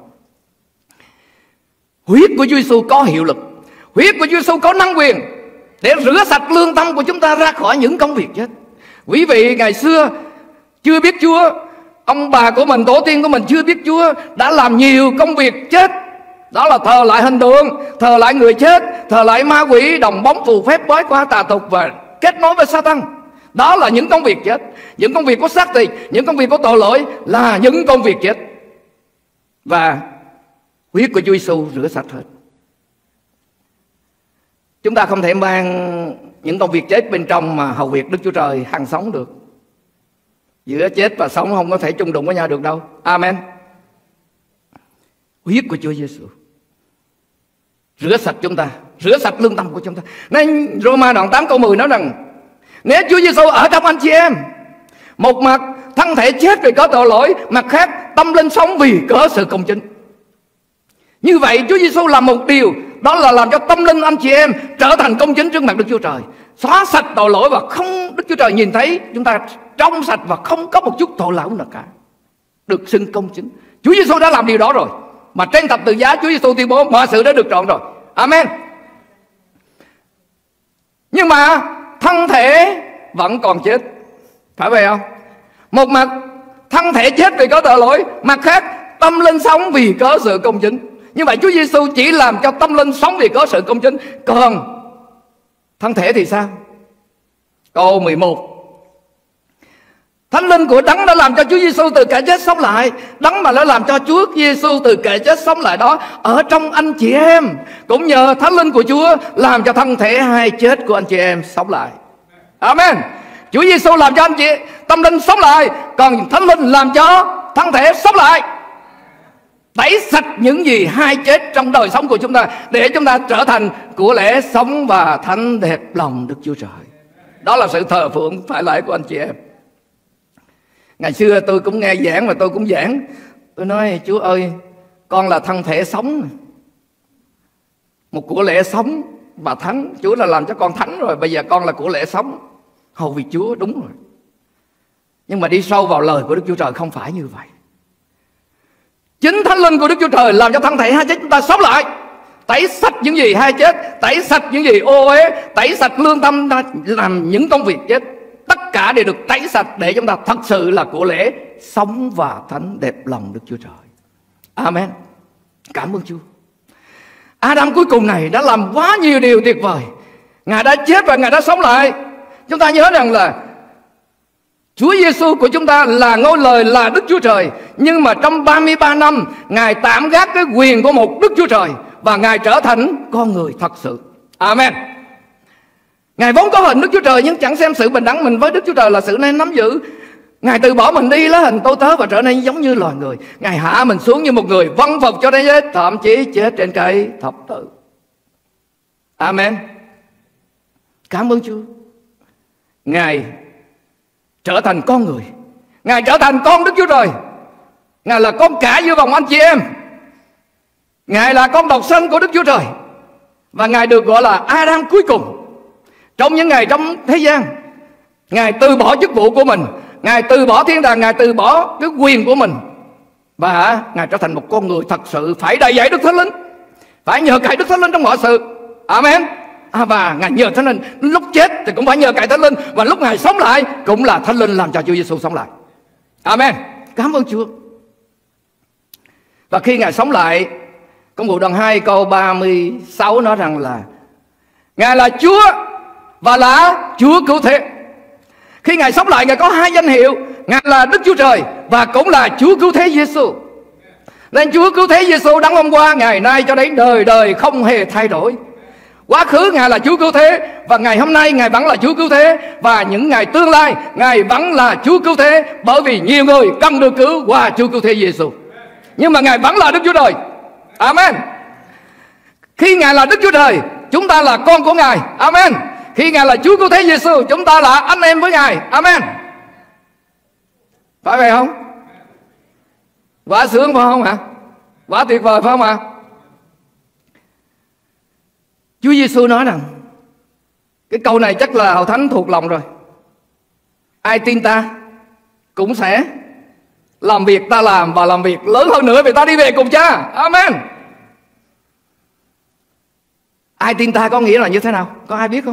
Huyết của Chúa Giêsu có hiệu lực, huyết của Chúa Giêsu có năng quyền để rửa sạch lương tâm của chúng ta ra khỏi những công việc chết. Quý vị ngày xưa chưa biết Chúa, ông bà của mình, tổ tiên của mình chưa biết Chúa, đã làm nhiều công việc chết. Đó là thờ lại hình tượng, thờ lại người chết, thờ lại ma quỷ, đồng bóng phù phép, bói qua tà tục và kết nối với Sa-tan. Đó là những công việc chết, những công việc của xác thịt, những công việc của tội lỗi, là những công việc chết. Và huyết của Chúa Giêsu rửa sạch hết. Chúng ta không thể mang những công việc chết bên trong mà hầu việc Đức Chúa Trời hằng sống được. Giữa chết và sống không có thể chung đụng với nhau được đâu. Amen. Huyết của Chúa Giêsu rửa sạch chúng ta, rửa sạch lương tâm của chúng ta. Nên Roma đoạn 8 câu 10 nói rằng nếu Chúa Giêsu ở trong anh chị em, một mặt thân thể chết vì có tội lỗi, mặt khác tâm linh sống vì có sự công chính. Như vậy Chúa Giêsu làm một điều, đó là làm cho tâm linh anh chị em trở thành công chính trước mặt Đức Chúa Trời, xóa sạch tội lỗi, và không, Đức Chúa Trời nhìn thấy chúng ta trong sạch và không có một chút tội lỗi nào cả, được xưng công chính. Chúa Giêsu đã làm điều đó rồi, mà trên thập tự giá Chúa Giêsu tuyên bố mọi sự đã được trọn rồi. Amen. Nhưng mà thân thể vẫn còn chết, phải vậy không? Một mặt thân thể chết vì có tội lỗi, mặt khác tâm linh sống vì có sự công chính. Như vậy Chúa Giêsu chỉ làm cho tâm linh sống vì có sự công chính, còn thân thể thì sao? Câu 11: Thánh Linh của Đấng đã làm cho Chúa Giêsu từ kẻ chết sống lại. Đấng mà đã làm cho Chúa Giêsu từ kẻ chết sống lại đó ở trong anh chị em, cũng nhờ Thánh Linh của Chúa làm cho thân thể hay chết của anh chị em sống lại. Amen. Chúa Giêsu làm cho anh chị tâm linh sống lại, còn Thánh Linh làm cho thân thể sống lại, tẩy sạch những gì hay chết trong đời sống của chúng ta, để chúng ta trở thành của lẽ sống và thánh đẹp lòng Đức Chúa Trời. Đó là sự thờ phượng phải lạy của anh chị em. Ngày xưa tôi cũng nghe giảng và tôi cũng giảng. Tôi nói Chúa ơi, con là thân thể sống, một của lẽ sống và thánh. Chúa là làm cho con thánh rồi, bây giờ con là của lẽ sống hầu vì Chúa, đúng rồi. Nhưng mà đi sâu vào lời của Đức Chúa Trời không phải như vậy. Chính Thánh Linh của Đức Chúa Trời làm cho thân thể hay chết chúng ta sống lại, tẩy sạch những gì hay chết, tẩy sạch những gì ô uế, tẩy sạch lương tâm ta làm những công việc chết. Tất cả đều được tẩy sạch để chúng ta thật sự là của lễ sống và thánh đẹp lòng Đức Chúa Trời. Amen. Cảm ơn Chúa. Adam cuối cùng này đã làm quá nhiều điều tuyệt vời. Ngài đã chết và Ngài đã sống lại. Chúng ta nhớ rằng là Chúa Giêsu của chúng ta là ngôi lời, là Đức Chúa Trời. Nhưng mà trong 33 năm Ngài tạm gác cái quyền của một Đức Chúa Trời và Ngài trở thành con người thật sự. Amen. Ngài vốn có hình Đức Chúa Trời, nhưng chẳng xem sự bình đẳng mình với Đức Chúa Trời là sự nên nắm giữ. Ngài từ bỏ mình đi lấy hình tôi tớ và trở nên giống như loài người. Ngài hạ mình xuống như một người vâng phục cho đến chết, thậm chí chết trên cây thập tự. Amen. Cảm ơn Chúa. Ngài trở thành con người, Ngài trở thành con Đức Chúa Trời. Ngài là con cả giữa vòng anh chị em. Ngài là con độc sinh của Đức Chúa Trời. Và Ngài được gọi là Adam cuối cùng. Trong những ngày trong thế gian, Ngài từ bỏ chức vụ của mình, Ngài từ bỏ thiên đàng, Ngài từ bỏ cái quyền của mình, và Ngài trở thành một con người thật sự phải đầy dẫy Đức Thánh Linh, phải nhờ cậy Đức Thánh Linh trong mọi sự. Amen. Và Ngài nhờ Thánh Linh, lúc chết thì cũng phải nhờ cậy Thánh Linh, và lúc Ngài sống lại cũng là Thánh Linh làm cho Chúa Giêsu sống lại. Amen. Cảm ơn Chúa. Và khi Ngài sống lại, Công vụ đoạn 2 câu 36 nói rằng là Ngài là Chúa và là Chúa cứu thế. Khi Ngài sống lại, Ngài có hai danh hiệu: Ngài là Đức Chúa Trời và cũng là Chúa cứu thế Giêsu. Nên Chúa cứu thế Giêsu đấng hôm qua, ngày nay cho đến đời đời không hề thay đổi. Quá khứ Ngài là Chúa cứu thế, và ngày hôm nay Ngài vẫn là Chúa cứu thế, và những ngày tương lai Ngài vẫn là Chúa cứu thế, bởi vì nhiều người cần được cứu qua Chúa cứu thế Giêsu. Nhưng mà Ngài vẫn là Đức Chúa Trời. Amen. Khi Ngài là Đức Chúa Trời, chúng ta là con của Ngài. Amen. Khi Ngài là Chúa cứu thế Giêsu, chúng ta là anh em với Ngài. Amen. Phải vậy không? Quá sướng phải không ạ? Quá tuyệt vời phải không ạ? Chúa Giêsu nói rằng, cái câu này chắc là Hậu Thánh thuộc lòng rồi: ai tin ta cũng sẽ làm việc ta làm, và làm việc lớn hơn nữa, vì ta đi về cùng Cha. Amen. Ai tin ta có nghĩa là như thế nào? Có ai biết không?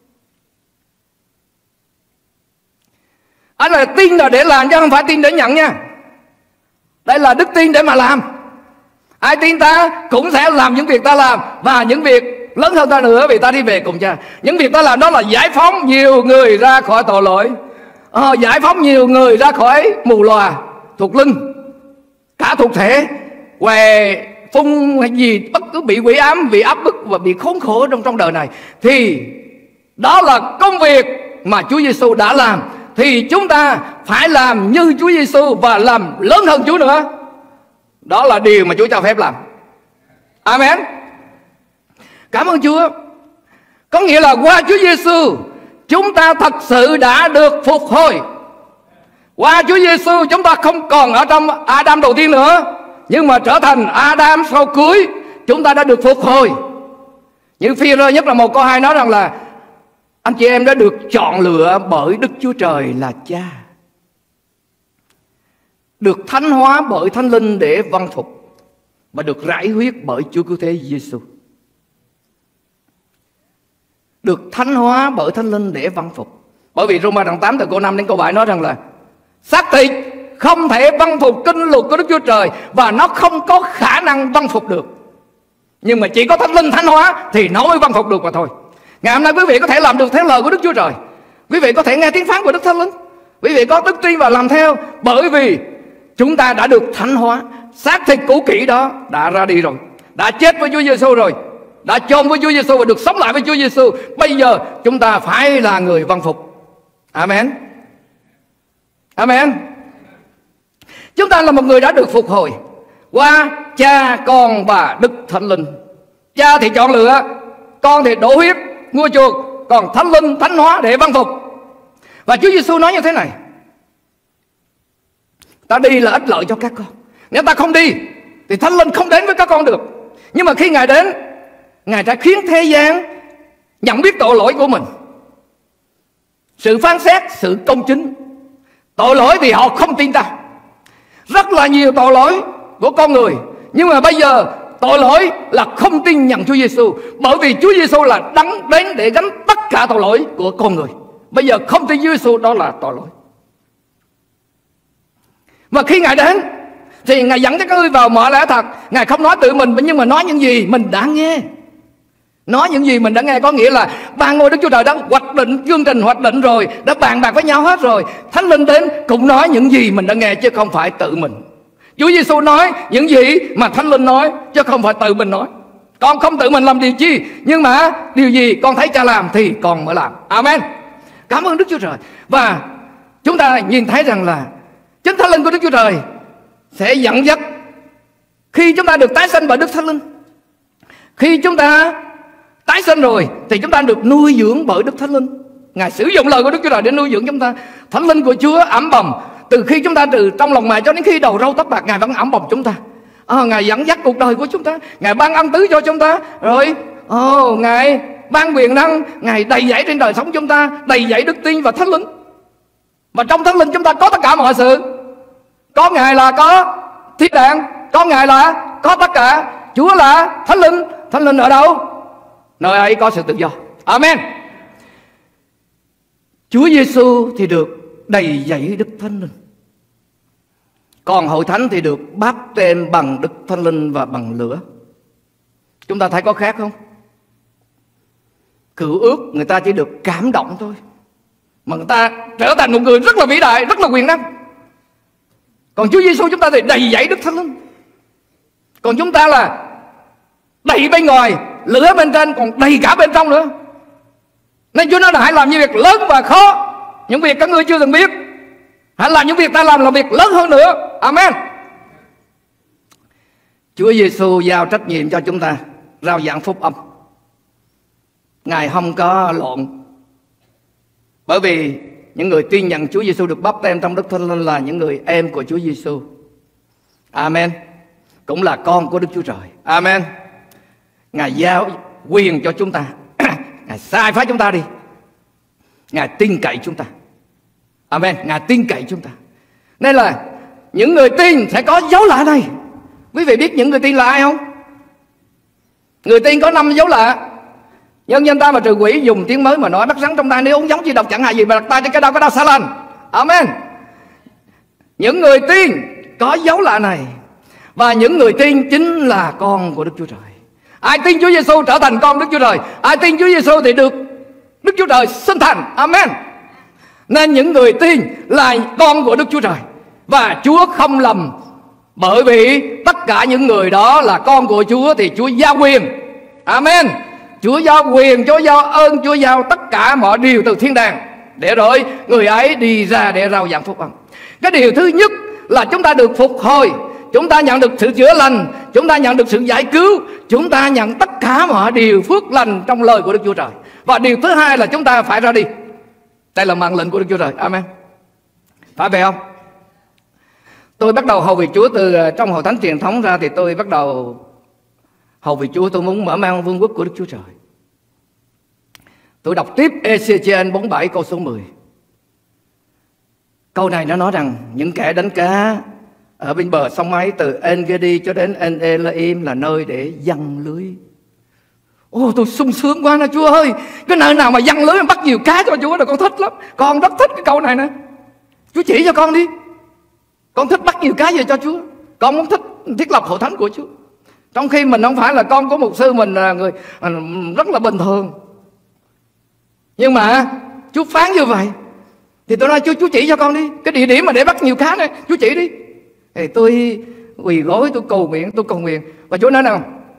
Anh là tin là để làm chứ không phải tin để nhận nha. Đây là đức tin để mà làm. Ai tin ta cũng sẽ làm những việc ta làm, và những việc lớn hơn ta nữa, vì ta đi về cùng Cha. Những việc ta làm đó là giải phóng nhiều người ra khỏi tội lỗi, giải phóng nhiều người ra khỏi mù lòa thuộc linh, cả thuộc thể, què phun hay gì, bất cứ bị quỷ ám, bị áp bức và bị khốn khổ trong đời này. Thì đó là công việc mà Chúa Giêsu đã làm, thì chúng ta phải làm như Chúa Giêsu và làm lớn hơn Chúa nữa. Đó là điều mà Chúa cho phép làm. Amen. Cảm ơn Chúa. Có nghĩa là qua Chúa Giêsu chúng ta thật sự đã được phục hồi. Qua Chúa Giêsu chúng ta không còn ở trong Adam đầu tiên nữa, nhưng mà trở thành Adam sau cuối. Chúng ta đã được phục hồi. Như Phi-rơ nhất là 1 câu 2 nói rằng là anh chị em đã được chọn lựa bởi Đức Chúa Trời là Cha, được thánh hóa bởi Thánh Linh để vâng phục, và được rải huyết bởi Chúa cứu thế Giêsu. Được thánh hóa bởi Thánh Linh để vâng phục. Bởi vì Roma đoạn 8 từ câu 5 đến câu 7 nói rằng là xác thịt không thể vâng phục kinh luật của Đức Chúa Trời, và nó không có khả năng vâng phục được. Nhưng mà chỉ có Thánh Linh thánh hóa thì nó mới vâng phục được mà thôi. Ngày hôm nay quý vị có thể làm được theo lời của Đức Chúa Trời. Quý vị có thể nghe tiếng phán của Đức Thánh Linh. Quý vị có đức tin và làm theo, bởi vì chúng ta đã được thánh hóa. Xác thịt cũ kỹ đó đã ra đi rồi, đã chết với Chúa Giêsu rồi, đã chôn với Chúa Giêsu và được sống lại với Chúa Giêsu. Bây giờ chúng ta phải là người vâng phục. Amen. Amen. Chúng ta là một người đã được phục hồi qua Cha, Con và Đức Thánh Linh. Cha thì chọn lựa, Con thì đổ huyết mua chuộc, còn Thánh Linh thánh hóa để vâng phục. Và Chúa Giêsu nói như thế này: ta đi là ích lợi cho các con. Nếu ta không đi thì Thánh Linh không đến với các con được. Nhưng mà khi Ngài đến, Ngài đã khiến thế gian nhận biết tội lỗi của mình, sự phán xét, sự công chính. Tội lỗi vì họ không tin ta. Rất là nhiều tội lỗi của con người, nhưng mà bây giờ tội lỗi là không tin nhận Chúa Giêsu, bởi vì Chúa Giêsu là đấng đến để gánh tất cả tội lỗi của con người. Bây giờ không tin Chúa Giêsu đó là tội lỗi. Mà khi Ngài đến thì Ngài dẫn các ngươi vào mọi lẽ thật. Ngài không nói tự mình, nhưng mà nói những gì mình đã nghe. Nói những gì mình đã nghe có nghĩa là ban ngôi Đức Chúa Trời đã hoạch định, chương trình hoạch định rồi, đã bàn bạc với nhau hết rồi. Thánh Linh đến cũng nói những gì mình đã nghe, chứ không phải tự mình. Chúa Giêsu nói những gì mà Thánh Linh nói, chứ không phải tự mình nói. Con không tự mình làm điều chi, nhưng mà điều gì con thấy Cha làm thì con mới làm. Amen. Cảm ơn Đức Chúa Trời. Và chúng ta nhìn thấy rằng là chính Thánh Linh của Đức Chúa Trời sẽ dẫn dắt. Khi chúng ta được tái sanh bởi Đức Thánh Linh, khi chúng ta tái sanh rồi thì chúng ta được nuôi dưỡng bởi Đức Thánh Linh. Ngài sử dụng lời của Đức Chúa Trời để nuôi dưỡng chúng ta. Thánh Linh của Chúa ẵm bầm từ khi chúng ta từ trong lòng mẹ cho đến khi đầu râu tóc bạc, Ngài vẫn ẵm bầm chúng ta. Ngài dẫn dắt cuộc đời của chúng ta, Ngài ban ân tứ cho chúng ta. Rồi Ngài ban quyền năng, Ngài đầy dẫy trên đời sống chúng ta, đầy dẫy đức tin và Thánh Linh. Mà trong Thánh Linh chúng ta có tất cả mọi sự. Có Ngài là có thiên đàng, có Ngài là có tất cả. Chúa là Thánh Linh. Thánh Linh ở đâu? Nơi ấy có sự tự do. Amen. Chúa Giêsu thì được đầy dẫy Đức Thánh Linh, còn hội thánh thì được báp tên bằng Đức Thánh Linh và bằng lửa. Chúng ta thấy có khác không? Cựu ước người ta chỉ được cảm động thôi, mà người ta trở thành một người rất là vĩ đại, rất là quyền năng. Còn Chúa Giêsu chúng ta thì đầy dẫy Đức Thánh Linh. Còn chúng ta là đầy bên ngoài, lửa bên trên, còn đầy cả bên trong nữa. Nên Chúa nói là hãy làm những việc lớn và khó, những việc các ngươi chưa từng biết. Hãy làm những việc ta làm là việc lớn hơn nữa. Amen. Chúa Giêsu giao trách nhiệm cho chúng ta rao giảng phúc âm. Ngài không có lộn, bởi vì những người tin nhận Chúa Giêsu được báp tên trong Đức Thánh Linh là những người em của Chúa Giêsu. Amen. Cũng là con của Đức Chúa Trời. Amen. Ngài giao quyền cho chúng ta. Ngài sai phái chúng ta đi. Ngài tin cậy chúng ta. Amen. Ngài tin cậy chúng ta. Nên là những người tin sẽ có dấu lạ này. Quý vị biết những người tin là ai không? Người tin có 5 dấu lạ. Nhân danh ta mà trừ quỷ, dùng tiếng mới mà nói, bắt rắn trong tay, nếu uống giống chi độc chẳng hại gì, mà đặt tay trên cái đau sẽ lành. Amen. Những người tin có dấu lạ này, và những người tin chính là con của Đức Chúa Trời. Ai tin Chúa Giêsu trở thành con Đức Chúa Trời. Ai tin Chúa Giêsu thì được Đức Chúa Trời sinh thành. Amen. Nên những người tin là con của Đức Chúa Trời, và Chúa không lầm, bởi vì tất cả những người đó là con của Chúa thì Chúa giao quyền. Amen. Chúa giao quyền, Chúa giao ơn, Chúa giao tất cả mọi điều từ thiên đàng, để rồi người ấy đi ra để rao giảng phúc âm. Cái điều thứ nhất là chúng ta được phục hồi, chúng ta nhận được sự chữa lành, chúng ta nhận được sự giải cứu, chúng ta nhận tất cả mọi điều phước lành trong lời của Đức Chúa Trời. Và điều thứ hai là chúng ta phải ra đi. Đây là mệnh lệnh của Đức Chúa Trời. Amen. Phải vậy không? Tôi bắt đầu hầu việc Chúa từ trong hội thánh truyền thống ra, thì tôi bắt đầu hầu việc Chúa. Tôi muốn mở mang vương quốc của Đức Chúa Trời. Tôi đọc tiếp Ê-xê-chi-ên 47 câu số 10. Câu này nó nói rằng những kẻ đánh cá ở bên bờ sông ấy, từ En-gedi cho đến En-elaim là nơi để giăng lưới. Tôi sung sướng quá nè Chúa ơi. Cái nơi nào mà giăng lưới bắt nhiều cá cho Chúa là con thích lắm. Con rất thích cái câu này nè. Chúa chỉ cho con đi. Con thích bắt nhiều cá về cho Chúa. Con muốn thích thiết lập hội thánh của Chúa. Trong khi mình không phải là con của mục sư, mình là người rất là bình thường. Nhưng mà Chúa phán như vậy, thì tôi nói Chúa chỉ cho con đi. Cái địa điểm mà để bắt nhiều cá này, Chúa chỉ đi. Thì tôi quỳ gối, tôi cầu nguyện. Và Chúa nói nào,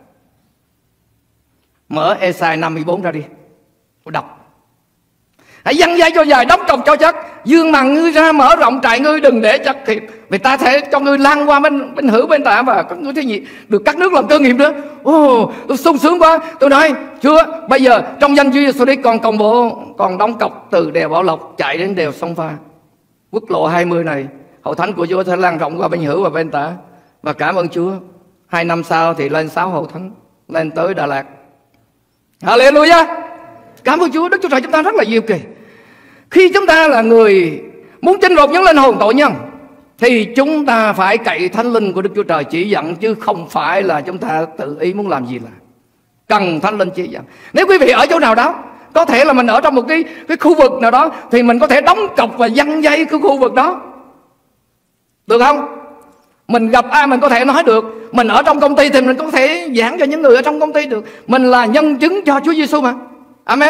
mở Ê-sai 54 ra đi. Tôi đọc. Hãy giăng dây cho dài, đóng cọc cho chắc, dương màn ngươi ra, mở rộng trại ngươi, đừng để chặt thịt, vì ta sẽ cho ngươi lan qua bên hữu bên tả, và các ngươi thấy gì được các nước làm cơ nghiệp nữa. Tôi sung sướng quá. Tôi nói Chúa, bây giờ trong danh Chúa Giêsu đi, con công bố, con đóng cọc từ đèo Bảo Lộc chạy đến đèo Sông Pha. Quốc lộ 20 này, hội thánh của Chúa sẽ lan rộng qua bên hữu và bên tả. Và cảm ơn Chúa, 2 năm sau thì lên 6 hội thánh, lên tới Đà Lạt. Hallelujah. Cảm ơn Chúa. Đức Chúa Trời chúng ta rất là diệu kỳ. Khi chúng ta là người muốn chinh phục những linh hồn tội nhân, thì chúng ta phải cậy Thánh Linh của Đức Chúa Trời chỉ dẫn, chứ không phải là chúng ta tự ý muốn làm gì là. Cần Thánh Linh chỉ dẫn. Nếu quý vị ở chỗ nào đó, có thể là mình ở trong một cái khu vực nào đó, thì mình có thể đóng cọc và giăng dây cái khu vực đó, được không? Mình gặp ai mình có thể nói được. Mình ở trong công ty thì mình có thể giảng cho những người ở trong công ty được. Mình là nhân chứng cho Chúa Giêsu mà. Amen.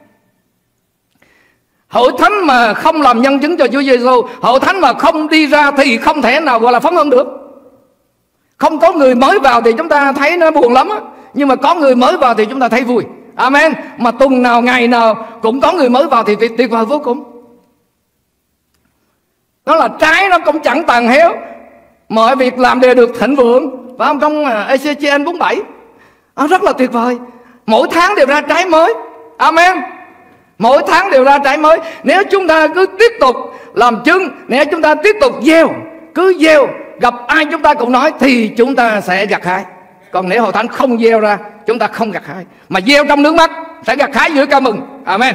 Hội thánh mà không làm nhân chứng cho Chúa Giêsu, hội thánh mà không đi ra thì không thể nào gọi là phóng hưng được. Không có người mới vào thì chúng ta thấy nó buồn lắm á, nhưng mà có người mới vào thì chúng ta thấy vui. Amen. Mà tuần nào ngày nào cũng có người mới vào thì tuyệt vời vô cùng. Nó là trái nó cũng chẳng tàn héo, mọi việc làm đều được thịnh vượng. Phải không? Trong Ê-xê-chi-ên 47 rất là tuyệt vời. Mỗi tháng đều ra trái mới. Amen. Mỗi tháng đều ra trái mới. Nếu chúng ta cứ tiếp tục làm chứng, nếu chúng ta tiếp tục gieo, cứ gieo, gặp ai chúng ta cũng nói, thì chúng ta sẽ gặt hái. Còn nếu Hội Thánh không gieo ra, chúng ta không gặt hái. Mà gieo trong nước mắt sẽ gặt hái giữa ca mừng. Amen.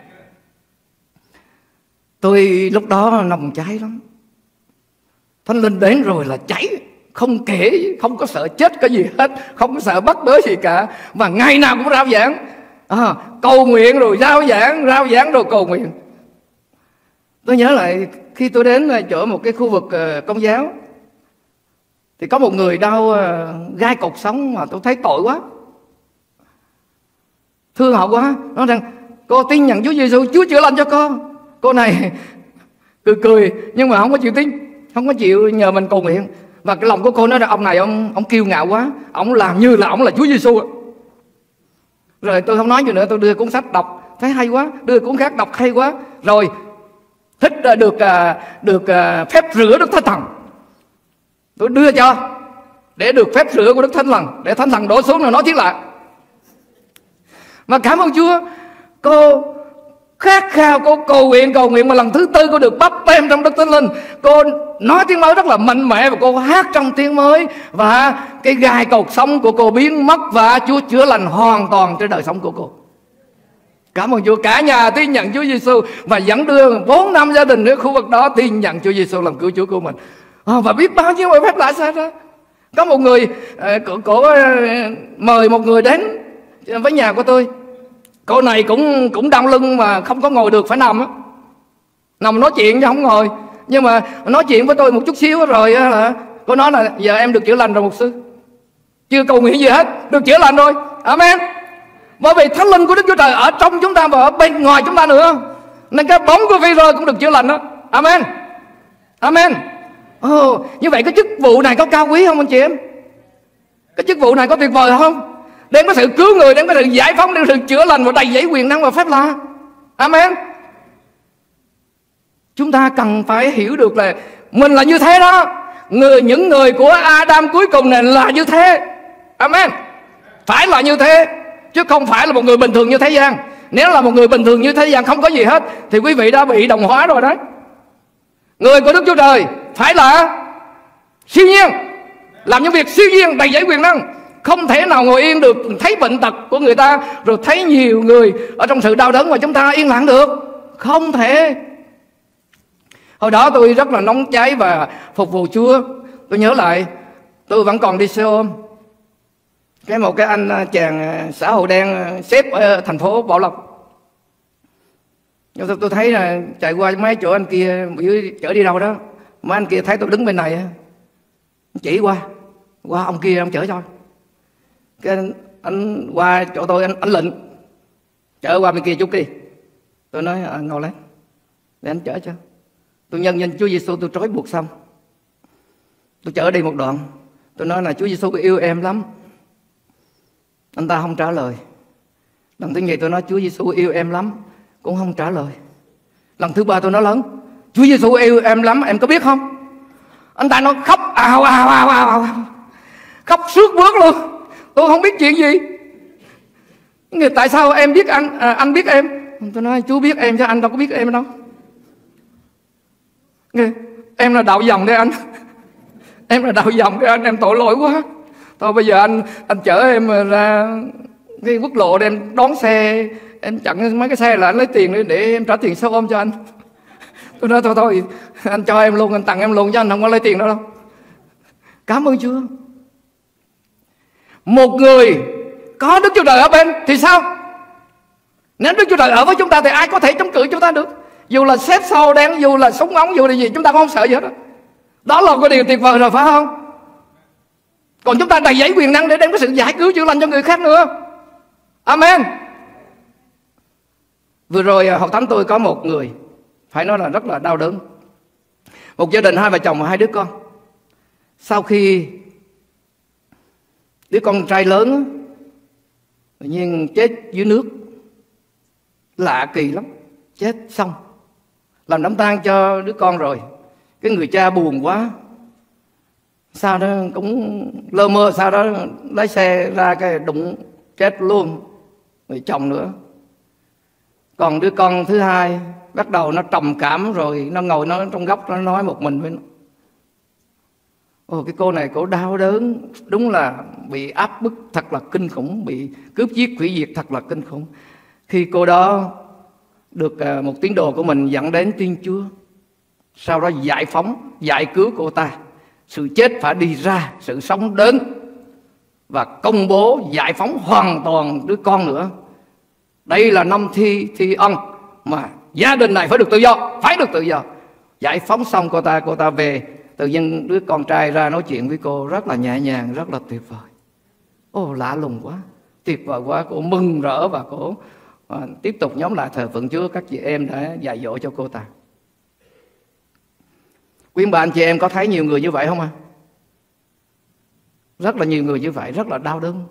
Tôi lúc đó nồng cháy lắm. Thánh Linh đến rồi là cháy, không kể, không có sợ chết cái gì hết, không có sợ bắt bớ gì cả. Và ngày nào cũng rao giảng, cầu nguyện rồi rao giảng rồi cầu nguyện. Tôi nhớ lại khi tôi đến chỗ một cái khu vực Công giáo, thì có một người đau gai cột sống mà tôi thấy tội quá, thương họ quá. Nói rằng cô tin nhận Chúa Giêsu, Chúa chữa lành cho con. Cô này cười nhưng mà không có chịu tin, không có chịu nhờ mình cầu nguyện. Và cái lòng của cô nói rằng ông này ông kiêu ngạo quá, ông làm như là ông là Chúa Giêsu. Rồi tôi không nói gì nữa, tôi đưa cuốn sách đọc thấy hay quá, đưa cuốn khác đọc hay quá. Rồi thích được phép rửa Đức Thánh Thần, tôi đưa cho để được phép rửa của Đức Thánh Thần, để Thánh Thần đổ xuống rồi nói tiếng lạ. Mà cảm ơn Chúa, cô khát khao, cô cầu nguyện mà lần thứ tư cô được báp tem trong Đức Thánh Linh. Cô nói tiếng mới rất là mạnh mẽ và cô hát trong tiếng mới, và cái gai cột sống của cô biến mất và Chúa chữa lành hoàn toàn trên đời sống của cô. Cảm ơn Chúa. Cả nhà tin nhận Chúa Giêsu và dẫn đưa 4 năm gia đình ở khu vực đó tin nhận Chúa Giêsu làm cứu Chúa của mình. Và biết bao nhiêu phép lạ xảy ra. Có một người mời một người đến với nhà của tôi. Cô này cũng đau lưng mà không có ngồi được, phải nằm á, nằm nói chuyện chứ không ngồi. Nhưng mà nói chuyện với tôi một chút xíu rồi là cô nói là giờ em được chữa lành rồi mục sư, chưa cầu nguyện gì hết, được chữa lành rồi. Amen. Bởi vì Thánh Linh của Đức Chúa Trời ở trong chúng ta và ở bên ngoài chúng ta nữa, nên cái bóng của Phi-rơ cũng được chữa lành đó. Amen. Amen. Như vậy cái chức vụ này có cao quý không anh chị em? Cái chức vụ này có tuyệt vời không? Đem có sự cứu người, đem có sự giải phóng, đem có sự chữa lành và đầy dẫy quyền năng và phép lạ. Amen. Chúng ta cần phải hiểu được là mình là như thế đó. Những người của Adam cuối cùng này là như thế. Amen. Phải là như thế, chứ không phải là một người bình thường như thế gian. Nếu là một người bình thường như thế gian không có gì hết thì quý vị đã bị đồng hóa rồi đấy. Người của Đức Chúa Trời phải là siêu nhiên, làm những việc siêu nhiên đầy dẫy quyền năng. Không thể nào ngồi yên được, thấy bệnh tật của người ta, rồi thấy nhiều người ở trong sự đau đớn mà chúng ta yên lặng được. Không thể. Hồi đó tôi rất là nóng cháy và phục vụ Chúa. Tôi nhớ lại, tôi vẫn còn đi xe ôm. Một cái anh chàng xã hội đen xếp ở thành phố Bảo Lộc. Tôi thấy là chạy qua mấy chỗ anh kia chở đi đâu đó. Mấy anh kia thấy tôi đứng bên này, chỉ qua ông kia ông chở cho. Cái anh qua chỗ tôi, anh lệnh chở qua bên kia chút đi. Tôi nói ngồi lên để anh chở cho. Tôi nhân danh Chúa Giêsu tôi trói buộc xong, tôi chở đi một đoạn. Tôi nói là Chúa Giêsu yêu em lắm. Anh ta không trả lời. Lần thứ nhì tôi nói Chúa Giêsu yêu em lắm, cũng không trả lời. Lần thứ ba tôi nói lớn, Chúa Giêsu yêu em lắm, em có biết không? Anh ta nó khóc ào, khóc sướt mướt luôn. Tôi không biết chuyện gì. Tại sao em biết anh biết em? Tôi nói Chúa biết em chứ anh đâu có biết em đâu. Em là đạo dòng đấy anh. Em là đạo dòng đấy anh, em tội lỗi quá. Thôi bây giờ anh chở em ra cái quốc lộ để em đón xe, em chặn mấy cái xe là anh lấy tiền để em trả tiền xe ôm cho anh. Tôi nói thôi anh cho em luôn, anh tặng em luôn chứ anh không có lấy tiền đâu đâu. Cảm ơn Chúa. Một người có Đức Chúa Trời ở bên thì sao? Nếu Đức Chúa Trời ở với chúng ta thì ai có thể chống cự chúng ta được? Dù là xếp sau đen, dù là súng ống, dù là gì, chúng ta không sợ gì hết. Đó là cái điều tuyệt vời rồi, phải không? Còn chúng ta đầy dẫy quyền năng để đem cái sự giải cứu chữa lành cho người khác nữa. Amen. Vừa rồi Hội Thánh tôi có một người phải nói là rất là đau đớn. Một gia đình, hai vợ chồng và hai đứa con. Sau khi đứa con trai lớn tự nhiên chết dưới nước, lạ kỳ lắm. Chết xong làm đám tang cho đứa con rồi, cái người cha buồn quá, sau đó cũng lơ mơ, sau đó lái xe ra cái đụng chết luôn người chồng nữa. Còn đứa con thứ hai bắt đầu nó trầm cảm rồi, nó ngồi nó trong góc nó nói một mình với nó. Ồ, cái cô này cô đau đớn, đúng là bị áp bức thật là kinh khủng, bị cướp giết hủy diệt thật là kinh khủng. Khi cô đó được một tín đồ của mình dẫn đến Thiên Chúa, sau đó giải phóng, giải cứu cô ta, sự chết phải đi ra, sự sống đến, và công bố giải phóng hoàn toàn đứa con nữa. Đây là năm thi ân mà gia đình này phải được tự do, phải được tự do. Giải phóng xong cô ta về, tự nhiên đứa con trai ra nói chuyện với cô rất là nhẹ nhàng, rất là tuyệt vời. Ồ, lạ lùng quá, tuyệt vời quá. Cô mừng rỡ và cô tiếp tục nhóm lại thờ phượng Chúa. Các chị em đã dạy dỗ cho cô ta. Quý bà anh chị em có thấy nhiều người như vậy không ạ? Rất là nhiều người như vậy, rất là đau đớn.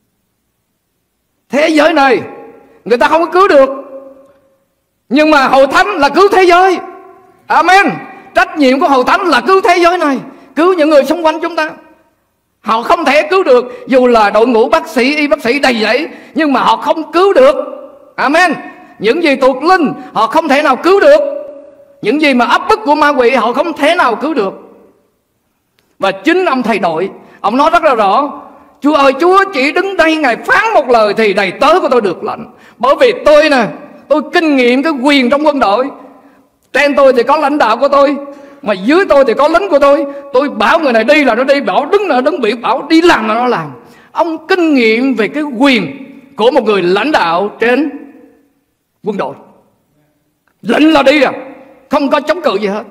Thế giới này người ta không có cứu được, nhưng mà Hội Thánh là cứu thế giới. Amen. Trách nhiệm của Hội Thánh là cứu thế giới này, cứu những người xung quanh chúng ta. Họ không thể cứu được, dù là đội ngũ bác sĩ, y bác sĩ đầy dẫy, nhưng mà họ không cứu được. Amen. Những gì thuộc linh họ không thể nào cứu được. Những gì mà áp bức của ma quỷ họ không thể nào cứu được. Và chính ông thầy đội, ông nói rất là rõ: Chúa ơi, Chúa chỉ đứng đây Ngài phán một lời thì đầy tớ của tôi được lệnh. Bởi vì tôi nè, tôi kinh nghiệm cái quyền trong quân đội. Trên tôi thì có lãnh đạo của tôi, mà dưới tôi thì có lính của tôi. Tôi bảo người này đi là nó đi, bảo đứng là đứng, bị bảo đi làm là nó làm. Ông kinh nghiệm về cái quyền của một người lãnh đạo trên quân đội. Lệnh là đi à, không có chống cự gì hết.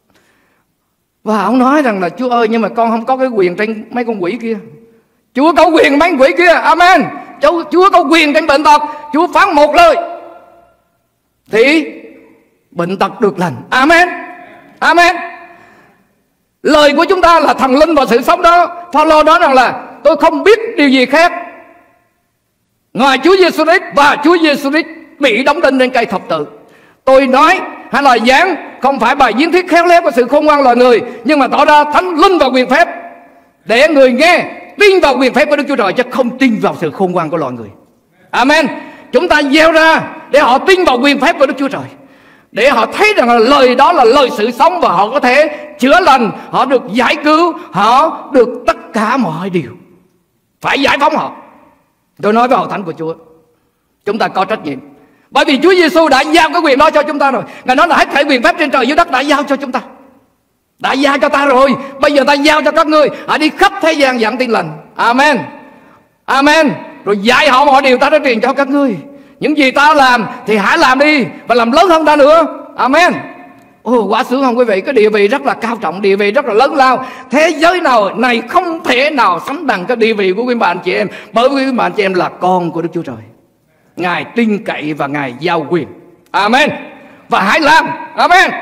Và ông nói rằng là: Chúa ơi, nhưng mà con không có cái quyền trên mấy con quỷ kia. Chúa có quyền mấy con quỷ kia. Amen. Chúa có quyền trên bệnh tật. Chúa phán một lời thì bệnh tật được lành. Amen. Amen. Lời của chúng ta là thần linh và sự sống đó. Phaolô nói rằng là: tôi không biết điều gì khác ngoài Chúa Giêsu Christ, và Chúa Giêsu Christ bị đóng đinh trên cây thập tự. Tôi nói hay là giảng không phải bài diễn thuyết khéo léo của sự khôn ngoan loài người, nhưng mà tỏ ra thánh linh và quyền phép, để người nghe tin vào quyền phép của Đức Chúa Trời, chứ không tin vào sự khôn ngoan của loài người. Amen. Chúng ta gieo ra để họ tin vào quyền phép của Đức Chúa Trời, để họ thấy rằng là lời đó là lời sự sống, và họ có thể chữa lành, họ được giải cứu, họ được tất cả mọi điều. Phải giải phóng họ. Tôi nói với Hội Thánh của Chúa, chúng ta có trách nhiệm. Bởi vì Chúa Giêsu đã giao cái quyền đó cho chúng ta rồi. Ngài nói là hết thảy quyền phép trên trời dưới đất đã giao cho chúng ta, đã giao cho ta rồi. Bây giờ ta giao cho các ngươi, hãy đi khắp thế gian giảng tin lành. Amen. Amen. Rồi dạy họ mọi điều ta đã truyền cho các ngươi. Những gì ta làm thì hãy làm đi, và làm lớn hơn ta nữa. Amen. Ồ, quá sướng không quý vị? Cái địa vị rất là cao trọng, địa vị rất là lớn lao. Thế giới nào này không thể nào sánh bằng cái địa vị của quý bà anh chị em. Bởi vì quý bà anh chị em là con của Đức Chúa Trời. Ngài tin cậy và Ngài giao quyền. Amen. Và hãy làm. Amen.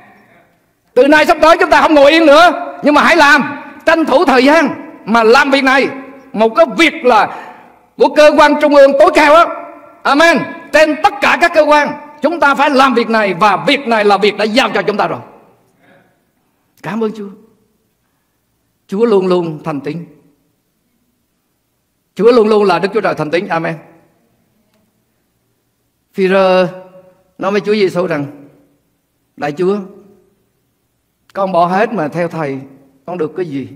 Từ nay sắp tới chúng ta không ngồi yên nữa, nhưng mà hãy làm, tranh thủ thời gian mà làm việc này. Một cái việc là của cơ quan trung ương tối cao đó. Amen. Trên tất cả các cơ quan chúng ta phải làm việc này, và việc này là việc đã giao cho chúng ta rồi. Cảm ơn Chúa. Chúa luôn luôn thành tín. Chúa luôn luôn là Đức Chúa Trời thành tín. Amen. Phi-rơ nói với Chúa Giêsu rằng: Đại Chúa, con bỏ hết mà theo Thầy, con được cái gì?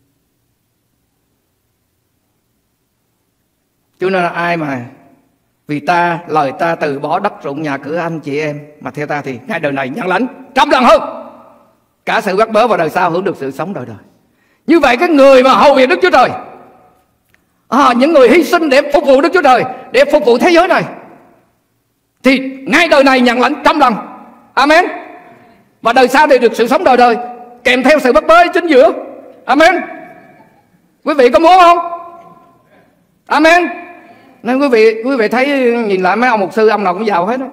Chúa nói là: ai mà vì ta, lời ta từ bỏ đất ruộng nhà cửa anh chị em mà theo ta, thì ngay đời này nhận lãnh 100 lần hơn cả sự bắt bớ, và đời sau hưởng được sự sống đời đời. Như vậy cái người mà hầu việc Đức Chúa Trời, những người hy sinh để phục vụ Đức Chúa Trời, để phục vụ thế giới này, thì ngay đời này nhận lãnh 100 lần. Amen. Và đời sau thì được sự sống đời đời, kèm theo sự bắt bớ chính giữa. Amen. Quý vị có muốn không? Amen. Nên quý vị thấy, nhìn lại mấy ông mục sư, ông nào cũng giàu hết đó.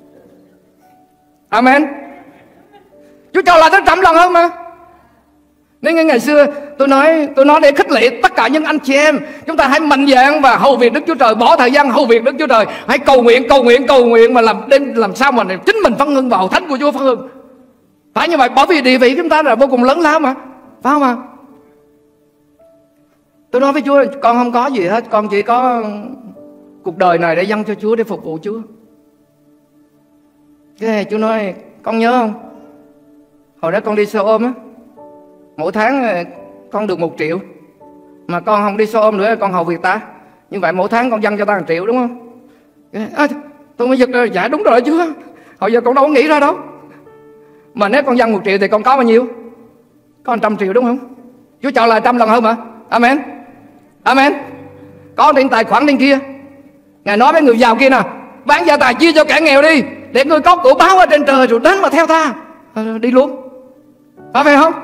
Amen. Chúa cho là tới 100 lần hơn mà. Nên ngày xưa tôi nói để khích lệ tất cả những anh chị em, chúng ta hãy mạnh dạn và hầu việc Đức Chúa Trời, bỏ thời gian hầu việc Đức Chúa Trời, hãy cầu nguyện mà làm sao mà chính mình phấn hưng vào Thánh của Chúa phấn hưng. Phải như vậy, bởi vì địa vị chúng ta là vô cùng lớn lao mà, phải không ạ? Tôi nói với Chúa, con không có gì hết, con chỉ có cuộc đời này để dâng cho Chúa, để phục vụ Chúa. Cái này Chúa nói, con nhớ không? Hồi đó con đi xe ôm á, mỗi tháng con được 1 triệu, mà con không đi xe ôm nữa, con hầu việc ta, như vậy mỗi tháng con dâng cho ta 1 triệu đúng không? Tôi mới giật ra, dạ đúng rồi Chúa, hồi giờ con đâu có nghĩ ra đâu. Mà nếu con dâng 1 triệu thì con có bao nhiêu? Có 100 triệu đúng không? Chúa cho là 100 lần hơn mà. Amen. Amen. Có trên tài khoản trên kia, Ngài nói với người giàu kia nè, bán gia tài chia cho kẻ nghèo đi, để người có của báo ở trên trời rồi đến mà theo ta. Đi luôn. Phải vậy không?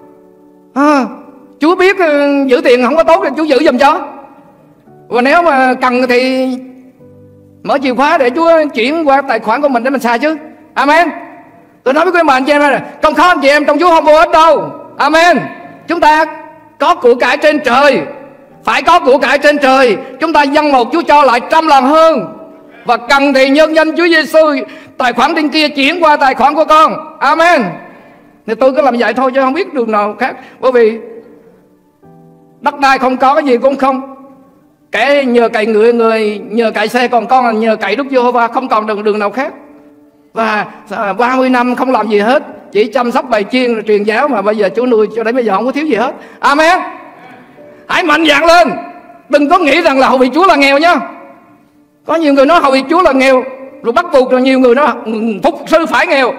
Chúa biết giữ tiền không có tốt thì Chúa giữ giùm cho. Và nếu mà cần thì mở chìa khóa để Chúa chuyển qua tài khoản của mình để mình xài chứ. Amen. Tôi nói với quý anh chị em này, không khó anh chị em trong Chúa không vô ích đâu. Amen. Chúng ta có của cải trên trời, phải có của cải trên trời. Chúng ta dâng một, Chúa cho lại 100 lần hơn. Và cần thì nhân danh Chúa Giêsu, tài khoản trên kia chuyển qua tài khoản của con. Amen. Thì tôi cứ làm vậy thôi chứ không biết đường nào khác. Bởi vì đất đai không có, cái gì cũng không. Kẻ nhờ cậy người nhờ cậy xe, còn con là nhờ cậy Đức Giê-hô-va, không còn đường nào khác. Và 30 năm không làm gì hết, chỉ chăm sóc bài chiên rồi truyền giáo, mà bây giờ Chúa nuôi cho đến bây giờ không có thiếu gì hết. Amen. Hãy mạnh dạn lên, đừng có nghĩ rằng là hầu việc Chúa là nghèo nhá. Có nhiều người nói hầu việc Chúa là nghèo, rồi bắt buộc rồi nhiều người nói phục sư phải nghèo,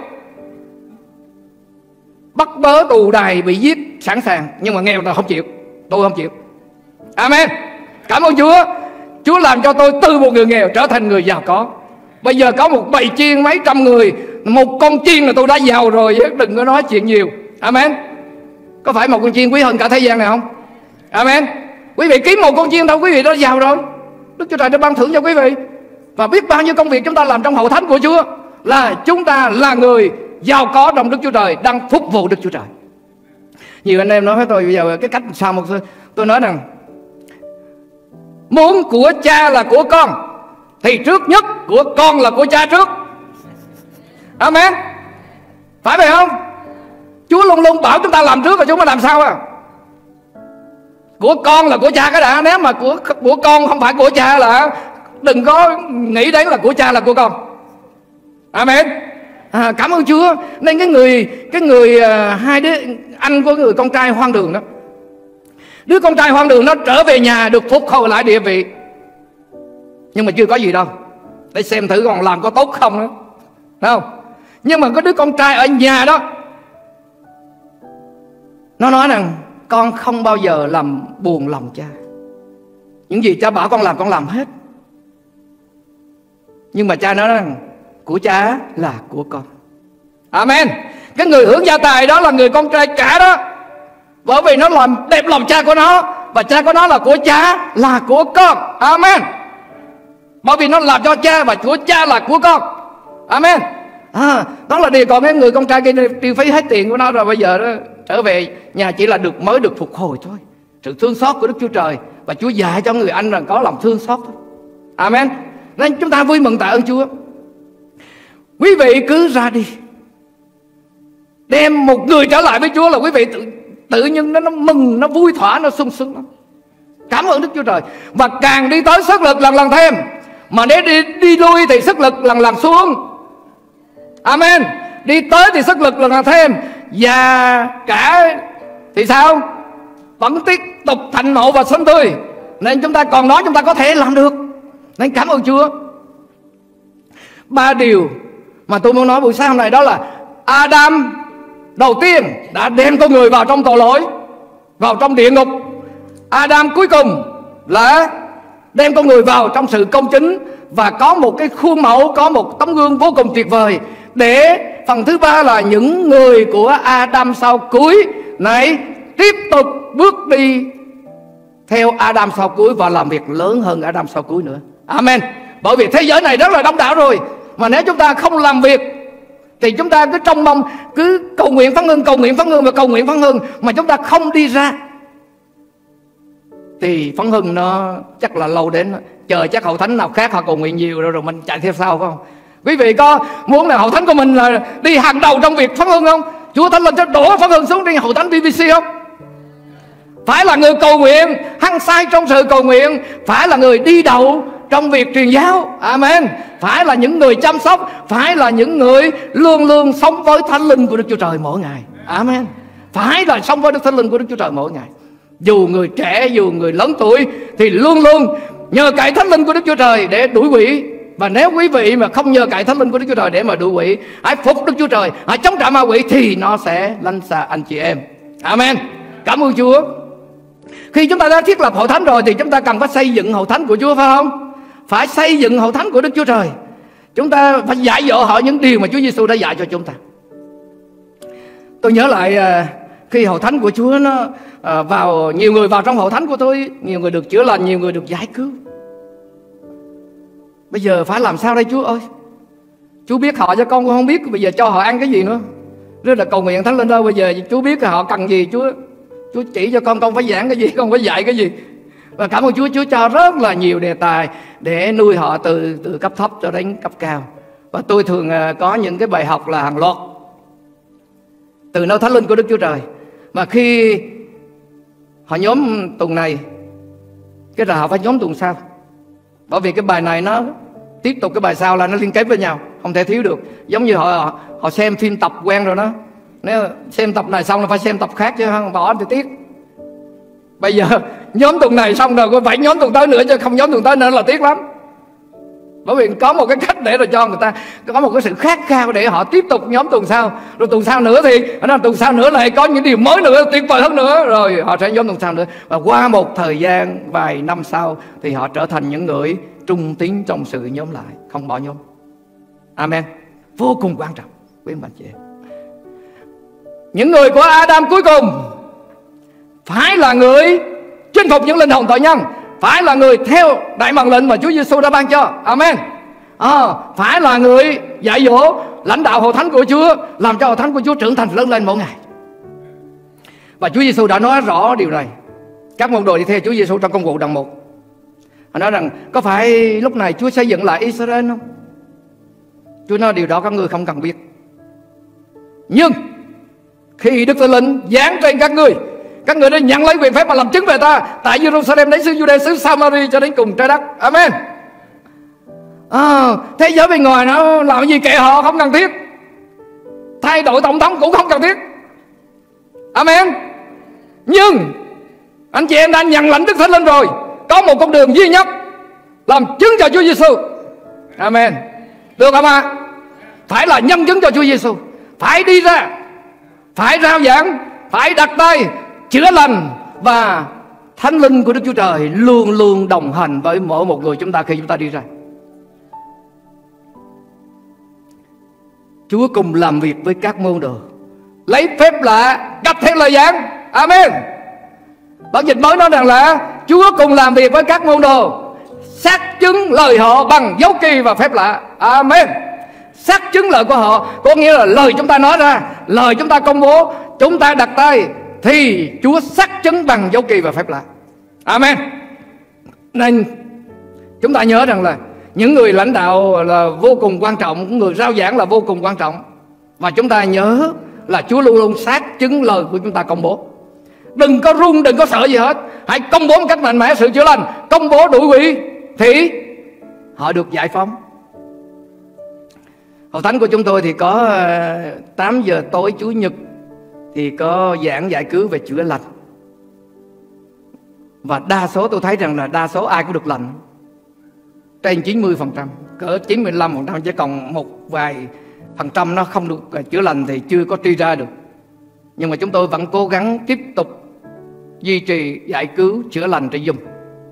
bắt bớ tù đày bị giết sẵn sàng, nhưng mà nghèo là không chịu. Tôi không chịu. Amen. Cảm ơn Chúa. Chúa làm cho tôi từ một người nghèo trở thành người giàu có. Bây giờ có một bầy chiên mấy trăm người, một con chiên là tôi đã giàu rồi, đừng có nói chuyện nhiều. Amen. Có phải một con chiên quý hơn cả thế gian này không? Amen. Quý vị kiếm một con chiên đâu, quý vị đã giàu rồi. Đức Chúa Trời đã ban thưởng cho quý vị. Và biết bao nhiêu công việc chúng ta làm trong hậu thánh của Chúa là chúng ta là người giàu có trong Đức Chúa Trời, đang phục vụ Đức Chúa Trời. Nhiều anh em nói với tôi bây giờ cái cách sao một tôi nói rằng muốn của cha là của con thì trước nhất của con là của cha trước. Amen. Phải vậy không? Chúa luôn luôn bảo chúng ta làm trước rồi chúng ta làm sao à? Của con là của cha cái đã. Nếu mà của con không phải của cha là đừng có nghĩ đến là của cha là của con. Amen. Cảm ơn Chúa. Nên cái người hai đứa anh của người con trai hoang đường đó, đứa con trai hoang đường nó trở về nhà được phục hồi lại địa vị, nhưng mà chưa có gì đâu, để xem thử còn làm có tốt không nữa, thấy không? Nhưng mà có đứa con trai ở nhà đó, nó nói rằng con không bao giờ làm buồn lòng cha, những gì cha bảo con làm hết. Nhưng mà cha nói rằng của cha là của con. Amen. Cái người hưởng gia tài đó là người con trai cả đó, bởi vì nó làm đẹp lòng cha của nó, và cha của nó là của cha là của con. Amen. Bởi vì nó làm cho cha, và của cha là của con. Amen. Đó là điều. Còn cái người con trai kia tiêu phí hết tiền của nó rồi, bây giờ đó trở về nhà chỉ là mới được phục hồi thôi. Sự thương xót của Đức Chúa Trời, và Chúa dạy cho người anh rằng có lòng thương xót thôi. Amen. Nên chúng ta vui mừng tạ ơn Chúa. Quý vị cứ ra đi, đem một người trở lại với Chúa là quý vị tự nhiên nó mừng, nó vui thỏa, nó sung sướng lắm. Cảm ơn Đức Chúa Trời. Và càng đi tới sức lực lần thêm, mà nếu đi lui thì sức lực lần xuống. Amen. Đi tới thì sức lực lần thêm, và cả thì sao? Vẫn tiếp tục thành nộ và sống tươi. Nên chúng ta còn nói chúng ta có thể làm được. Nên cảm ơn Chúa. 3 điều mà tôi muốn nói buổi sáng hôm nay, đó là Adam đầu tiên đã đem con người vào trong tội lỗi, vào trong địa ngục. Adam cuối cùng là đem con người vào trong sự công chính, và có một cái khuôn mẫu, có một tấm gương vô cùng tuyệt vời. Để phần thứ 3 là những người của Adam sau cuối này tiếp tục bước đi theo Adam sau cuối, và làm việc lớn hơn Adam sau cuối nữa. Amen. Bởi vì thế giới này rất là đông đảo rồi, mà nếu chúng ta không làm việc thì chúng ta cứ trông mong, cứ cầu nguyện phán hưng, cầu nguyện phán hưng và cầu nguyện phán hưng, mà chúng ta không đi ra thì phán hưng nó chắc là lâu đến. Chờ chắc hậu thánh nào khác họ cầu nguyện nhiều rồi mình chạy theo sau, phải không? Quý vị có muốn là hậu thánh của mình là đi hàng đầu trong việc phán hưng không? Chúa Thánh Linh cho đổ phán hưng xuống trên hậu thánh BBC không? Phải là người cầu nguyện hăng say trong sự cầu nguyện, phải là người đi đầu trong việc truyền giáo. Amen. Phải là những người chăm sóc, phải là những người luôn luôn sống với Thánh Linh của Đức Chúa Trời mỗi ngày. Amen. phải là sống với Đức Thánh Linh của Đức Chúa Trời mỗi ngày. Dù người trẻ, dù người lớn tuổi thì luôn luôn nhờ cậy Thánh Linh của Đức Chúa Trời để đuổi quỷ. Và nếu quý vị mà không nhờ cậy Thánh Linh của Đức Chúa Trời để mà đuổi quỷ, hãy phục Đức Chúa Trời, hãy chống trả ma quỷ, thì nó sẽ lánh xa anh chị em. Amen. Cảm ơn Chúa. Khi chúng ta đã thiết lập hội thánh rồi thì chúng ta cần phải xây dựng hội thánh của Chúa, phải không? Phải xây dựng hội thánh của Đức Chúa Trời. Chúng ta phải dạy dỗ họ những điều mà Chúa Giêsu đã dạy cho chúng ta. Tôi nhớ lại khi hội thánh của Chúa nó nhiều người vào trong hội thánh của tôi, nhiều người được chữa lành, nhiều người được giải cứu. Bây giờ phải làm sao đây Chúa ơi? Chúa biết họ cho con không biết. Bây giờ cho họ ăn cái gì nữa? Rất là cầu nguyện Thánh Linh đâu. Bây giờ Chúa biết họ cần gì. Chúa chỉ cho con phải giảng cái gì, con phải dạy cái gì. Và cảm ơn Chúa, Chúa cho rất là nhiều đề tài để nuôi họ từ cấp thấp cho đến cấp cao. Và tôi thường có những cái bài học là hàng loạt từ nơi Thánh Linh của Đức Chúa Trời. Mà khi họ nhóm tuần này, cái là họ phải nhóm tuần sau. Bởi vì cái bài này nó tiếp tục cái bài sau là nó liên kết với nhau, không thể thiếu được. Giống như họ xem phim tập quen rồi đó. Nếu xem tập này xong là phải xem tập khác chứ không bỏ thì tiếc. Bây giờ nhóm tuần này xong rồi phải nhóm tuần tới nữa, chứ không nhóm tuần tới nữa là tiếc lắm. Bởi vì có một cái cách để rồi cho người ta có một cái sự khát khao để họ tiếp tục nhóm tuần sau. Rồi tuần sau nữa thì tuần sau nữa lại có những điều mới nữa, tuyệt vời hơn nữa. Rồi họ sẽ nhóm tuần sau nữa. Và qua một thời gian vài năm sau thì họ trở thành những người trung tín trong sự nhóm lại, không bỏ nhóm. Amen. Vô cùng quan trọng quý anh chị. Những người của Adam cuối cùng phải là người chinh phục những linh hồn tội nhân, phải là người theo đại mệnh lệnh mà Chúa Giêsu đã ban cho. Amen. Phải là người dạy dỗ, lãnh đạo hội thánh của Chúa, làm cho hội thánh của Chúa trưởng thành lớn lên mỗi ngày. Và Chúa Giêsu đã nói rõ điều này. Các môn đồ đi theo Chúa Giêsu trong công vụ đoạn 1, họ nói rằng có phải lúc này Chúa xây dựng lại Israel không? Chúa nói điều đó các ngươi không cần biết. Nhưng khi Đức Thánh Linh giáng trên các ngươi đã nhận lấy quyền phép mà làm chứng về ta tại Jerusalem, đến xứ Judah, xứ Samari cho đến cùng trái đất. Amen. Thế giới bên ngoài nó làm gì kệ họ, không cần thiết. Thay đổi tổng thống cũng không cần thiết. Amen. Nhưng anh chị em đã nhận lãnh Đức Thánh Linh rồi, có một con đường duy nhất làm chứng cho Chúa Giêsu. Amen. Được không ạ? Phải là nhân chứng cho Chúa Giêsu, phải đi ra, phải rao giảng, phải đặt tay chữa lành. Và Thánh Linh của Đức Chúa Trời luôn luôn đồng hành với mỗi một người chúng ta khi chúng ta đi ra. Chúa cùng làm việc với các môn đồ, lấy phép lạ gặp theo lời giảng. Amen. Bản dịch mới nói rằng là Chúa cùng làm việc với các môn đồ, xác chứng lời họ bằng dấu kỳ và phép lạ. Amen. Xác chứng lời của họ có nghĩa là lời chúng ta nói ra, lời chúng ta công bố, chúng ta đặt tay thì Chúa xác chứng bằng dấu kỳ và phép lạ. Amen. Nên chúng ta nhớ rằng là những người lãnh đạo là vô cùng quan trọng, người rao giảng là vô cùng quan trọng. Và chúng ta nhớ là Chúa luôn luôn xác chứng lời của chúng ta công bố. Đừng có run, đừng có sợ gì hết. Hãy công bố một cách mạnh mẽ sự chữa lành, công bố đuổi quỷ thì họ được giải phóng. Hội thánh của chúng tôi thì có 8 giờ tối Chủ nhật thì có giảng giải cứu về chữa lành. Và đa số tôi thấy rằng là đa số ai cũng được lành, trên 90%, cỡ 95%, chứ còn một vài phần trăm nó không được chữa lành thì chưa có truy ra được. Nhưng mà chúng tôi vẫn cố gắng tiếp tục duy trì giải cứu chữa lành trên Zoom.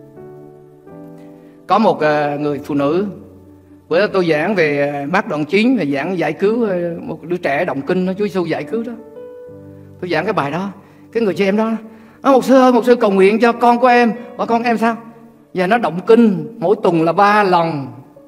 Có một người phụ nữ, bữa đó tôi giảng về Mác đoạn 9, là giảng giải cứu một đứa trẻ động kinh, Chúa Giêsu giải cứu đó. Tôi giảng cái bài đó, cái người chị em đó, một sư ơi, một sư cầu nguyện cho con của em. Và con em sao? Và nó động kinh mỗi tuần là 3 lần.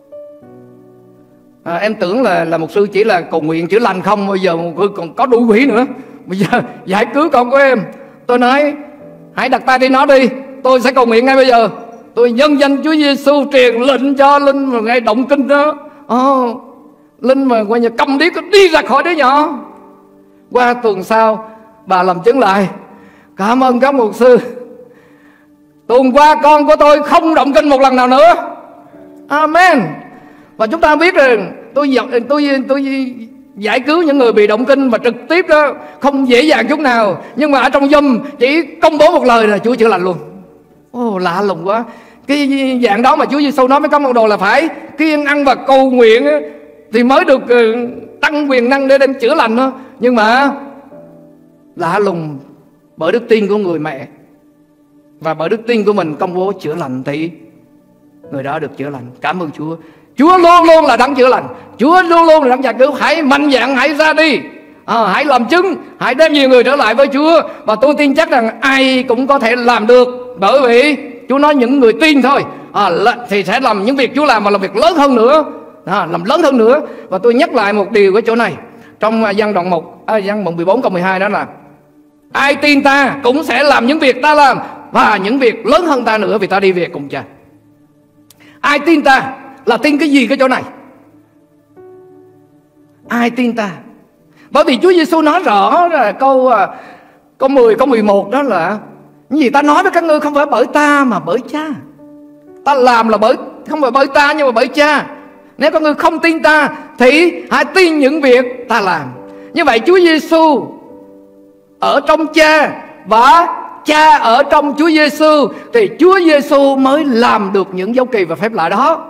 Em tưởng là một sư chỉ là cầu nguyện chữa lành không, bây giờ một sư còn có đuổi quỷ nữa. Bây giờ giải cứu con của em. Tôi nói hãy đặt tay trên nó đi, tôi sẽ cầu nguyện ngay bây giờ. Tôi nhân danh Chúa Giêsu truyền lệnh cho Linh mà ngay động kinh đó. Linh mà qua nhà câm điếc đi ra khỏi đứa nhỏ. Qua tuần sau bà làm chứng lại, cảm ơn các mục sư, tuần qua con của tôi không động kinh một lần nào nữa. Amen. Và chúng ta biết rằng tôi giải cứu những người bị động kinh mà trực tiếp đó không dễ dàng chút nào. Nhưng mà ở trong Zoom chỉ công bố một lời là Chúa chữa lành luôn. Lạ lùng quá. Cái dạng đó mà Chúa Giêsu nói với các môn đồ là phải kiêng ăn và cầu nguyện thì mới được tăng quyền năng để đem chữa lành đó. Nhưng mà lạ lùng, bởi đức tin của người mẹ và bởi đức tin của mình công bố chữa lành thì người đó được chữa lành. Cảm ơn Chúa. Chúa luôn luôn là đấng chữa lành, Chúa luôn luôn là đấng giải cứu. Hãy mạnh dạn, hãy ra đi, hãy làm chứng, hãy đem nhiều người trở lại với Chúa. Và tôi tin chắc rằng ai cũng có thể làm được, bởi vì Chúa nói những người tin thôi thì sẽ làm những việc Chúa làm, và làm việc lớn hơn nữa, làm lớn hơn nữa. Và tôi nhắc lại một điều ở chỗ này trong Giăng đoạn 14 câu 12, đó là ai tin ta cũng sẽ làm những việc ta làm, và những việc lớn hơn ta nữa, vì ta đi về cùng Cha. Ai tin ta là tin cái gì cái chỗ này? Ai tin ta? Bởi vì Chúa Giêsu nói rõ là câu 10, câu 11 đó là những gì ta nói với các ngươi không phải bởi ta mà bởi Cha. Ta làm là không phải bởi ta nhưng mà bởi Cha. Nếu các ngươi không tin ta thì hãy tin những việc ta làm. Như vậy Chúa Giêsu ở trong Cha và Cha ở trong Chúa Giêsu, thì Chúa Giêsu mới làm được những dấu kỳ và phép lạ đó.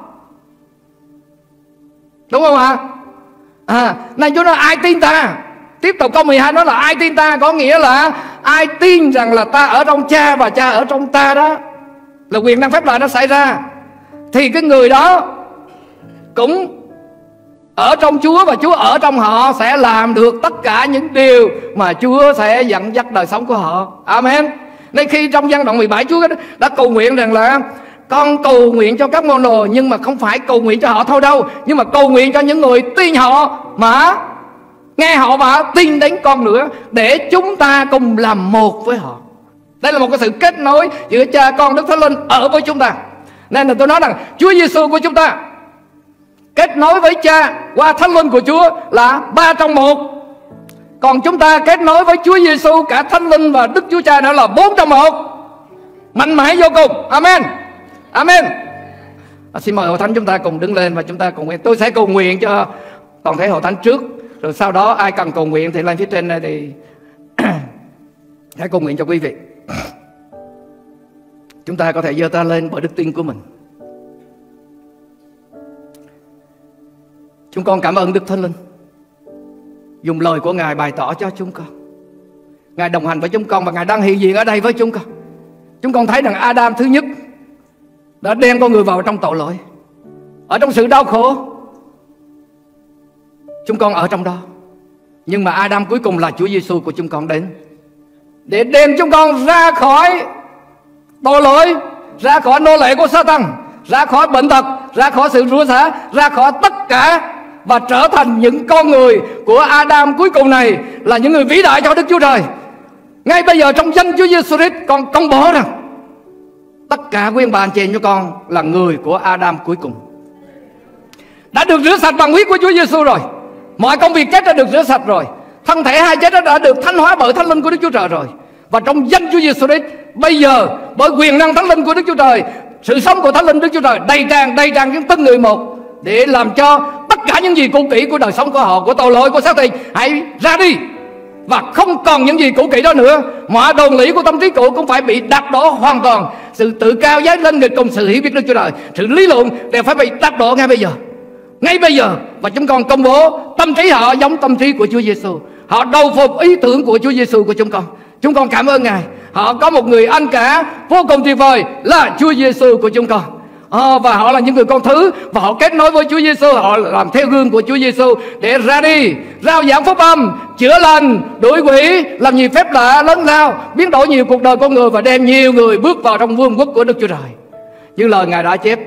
Đúng không ạ? Nên Chúa nói ai tin ta. Tiếp tục câu 12 nói là ai tin ta, có nghĩa là ai tin rằng là ta ở trong Cha và Cha ở trong ta, đó là quyền năng phép lạ nó xảy ra, thì cái người đó cũng ở trong Chúa và Chúa ở trong họ, sẽ làm được tất cả những điều mà Chúa sẽ dẫn dắt đời sống của họ. Amen. Nên khi trong Giăng đoạn 17 Chúa đã cầu nguyện rằng là con cầu nguyện cho các môn đồ, nhưng mà không phải cầu nguyện cho họ thôi đâu, nhưng mà cầu nguyện cho những người tin họ, mà nghe họ và tin đến con nữa, để chúng ta cùng làm một với họ. Đây là một cái sự kết nối giữa Cha, Con, Đức Thánh Linh ở với chúng ta. Nên là tôi nói rằng Chúa Giêsu của chúng ta kết nối với Cha qua Thánh Linh của Chúa là 3 trong 1. Còn chúng ta kết nối với Chúa Giêsu, cả Thánh Linh và Đức Chúa Cha nữa là 4 trong 1. Mạnh mẽ vô cùng. Amen. Amen. Xin mời hội thánh chúng ta cùng đứng lên và chúng ta cùng nguyện. Tôi sẽ cầu nguyện cho toàn thể hội thánh trước, rồi sau đó ai cần cầu nguyện thì lên phía trên đây thì hãy cầu nguyện cho quý vị. Chúng ta có thể giơ tay lên bởi đức tin của mình. Chúng con cảm ơn Đức Thánh Linh, dùng lời của Ngài bày tỏ cho chúng con. Ngài đồng hành với chúng con và Ngài đang hiện diện ở đây với chúng con. Chúng con thấy rằng Adam thứ nhất đã đem con người vào trong tội lỗi, ở trong sự đau khổ. Chúng con ở trong đó. Nhưng mà Adam cuối cùng là Chúa Giêsu của chúng con đến để đem chúng con ra khỏi tội lỗi, ra khỏi nô lệ của Sa-tan, ra khỏi bệnh tật, ra khỏi sự rủa xả, ra khỏi tất cả, và trở thành những con người của Adam cuối cùng này là những người vĩ đại cho Đức Chúa Trời. Ngay bây giờ trong danh Chúa Giêsu Christ, con công bố rằng tất cả quý bà anh chị em cho con là người của Adam cuối cùng, đã được rửa sạch bằng huyết của Chúa Giêsu rồi. Mọi công việc chết đã được rửa sạch rồi. Thân thể hai chết đã được thánh hóa bởi Thánh Linh của Đức Chúa Trời rồi. Và trong danh Chúa Giêsu Christ, bây giờ bởi quyền năng Thánh Linh của Đức Chúa Trời, sự sống của Thánh Linh Đức Chúa Trời đầy tràn những từng người một, để làm cho tất cả những gì cũ kỹ của đời sống của họ, của tội lỗi, của xác thịt hãy ra đi, và không còn những gì cũ kỹ đó nữa. Mọi đồn lý của tâm trí cũ cũng phải bị đạp đổ hoàn toàn. Sự tự cao giá lên nghịch cùng sự hiểu biết Đức Chúa Trời, sự lý luận đều phải bị đạp đổ ngay bây giờ. Ngay bây giờ. Và chúng con công bố tâm trí họ giống tâm trí của Chúa Giêsu. Họ đầu phục ý tưởng của Chúa Giêsu của chúng con. Chúng con cảm ơn Ngài. Họ có một người anh cả vô cùng tuyệt vời là Chúa Giêsu của chúng con. Và họ là những người con thứ, và họ kết nối với Chúa Giêsu, họ làm theo gương của Chúa Giêsu để ra đi rao giảng phúc âm, chữa lành, đuổi quỷ, làm nhiều phép lạ lớn lao, biến đổi nhiều cuộc đời con người, và đem nhiều người bước vào trong vương quốc của Đức Chúa Trời. Như lời Ngài đã chép,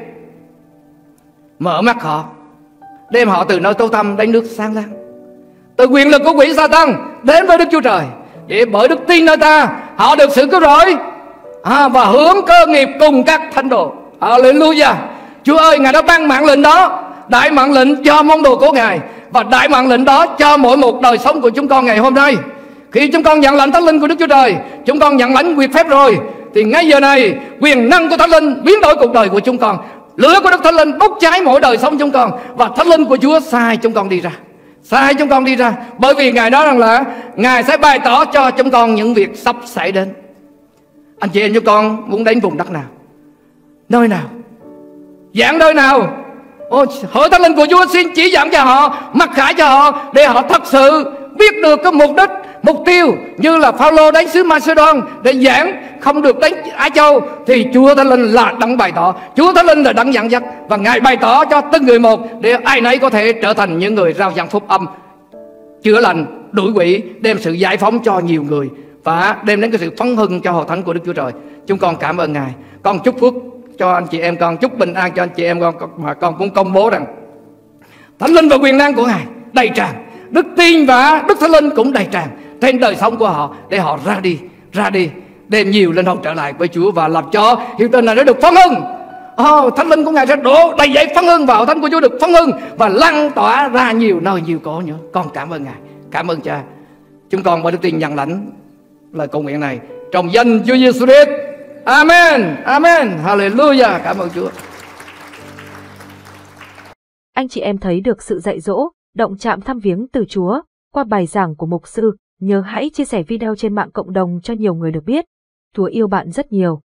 mở mắt họ, đem họ từ nơi tối tăm đến nước sáng láng, từ quyền lực của quỷ Sa-tan đến với Đức Chúa Trời, để bởi đức tin nơi ta họ được sự cứu rỗi và hưởng cơ nghiệp cùng các thánh đồ. Hallelujah. Chúa ơi, Ngài đã ban mạng lệnh đó, đại mạng lệnh cho môn đồ của Ngài, và đại mạng lệnh đó cho mỗi một đời sống của chúng con ngày hôm nay. Khi chúng con nhận lãnh Thánh Linh của Đức Chúa Trời, chúng con nhận lãnh quyền phép rồi, thì ngay giờ này quyền năng của Thánh Linh biến đổi cuộc đời của chúng con. Lửa của Đức Thánh Linh đốt cháy mỗi đời sống chúng con, và Thánh Linh của Chúa sai chúng con đi ra, sai chúng con đi ra. Bởi vì Ngài nói rằng là Ngài sẽ bày tỏ cho chúng con những việc sắp xảy đến. Anh chị em chúng con muốn đến vùng đất nào, nơi nào, giảng nơi nào, Hội Thánh Linh của Chúa xin chỉ dẫn cho họ, mặc khải cho họ, để họ thật sự biết được cái mục đích, mục tiêu. Như là Phaolô đến xứ Macedon để giảng, không được đến Á Châu, thì Chúa Thánh Linh là đấng bày tỏ, Chúa Thánh Linh là đấng dẫn dắt, và Ngài bày tỏ cho từng người một, để ai nấy có thể trở thành những người rao giảng phúc âm, chữa lành, đuổi quỷ, đem sự giải phóng cho nhiều người, và đem đến cái sự phấn hưng cho hội thánh của Đức Chúa Trời. Chúng con cảm ơn Ngài. Con chúc phước cho anh chị em con, chúc bình an cho anh chị em con, mà con cũng công bố rằng Thánh Linh và quyền năng của Ngài đầy tràn, đức tin và Đức Thánh Linh cũng đầy tràn trên đời sống của họ, để họ ra đi đem nhiều linh hồn trở lại với Chúa, và làm cho hiệu tin này nó được phấn hưng. Thánh Linh của Ngài sẽ đổ đầy dẫy phấn hưng vào hội thánh của Chúa, được phấn hưng và lan tỏa ra nhiều nơi nhiều cõi nữa. Con cảm ơn Ngài, cảm ơn Cha. Chúng con với đức tin nhận lãnh lời cầu nguyện này trong danh Chúa Giêsu Christ. Amen, amen, hallelujah. Cảm ơn Chúa. Anh chị em thấy được sự dạy dỗ, động chạm thăm viếng từ Chúa qua bài giảng của mục sư, nhớ hãy chia sẻ video trên mạng cộng đồng cho nhiều người được biết. Chúa yêu bạn rất nhiều.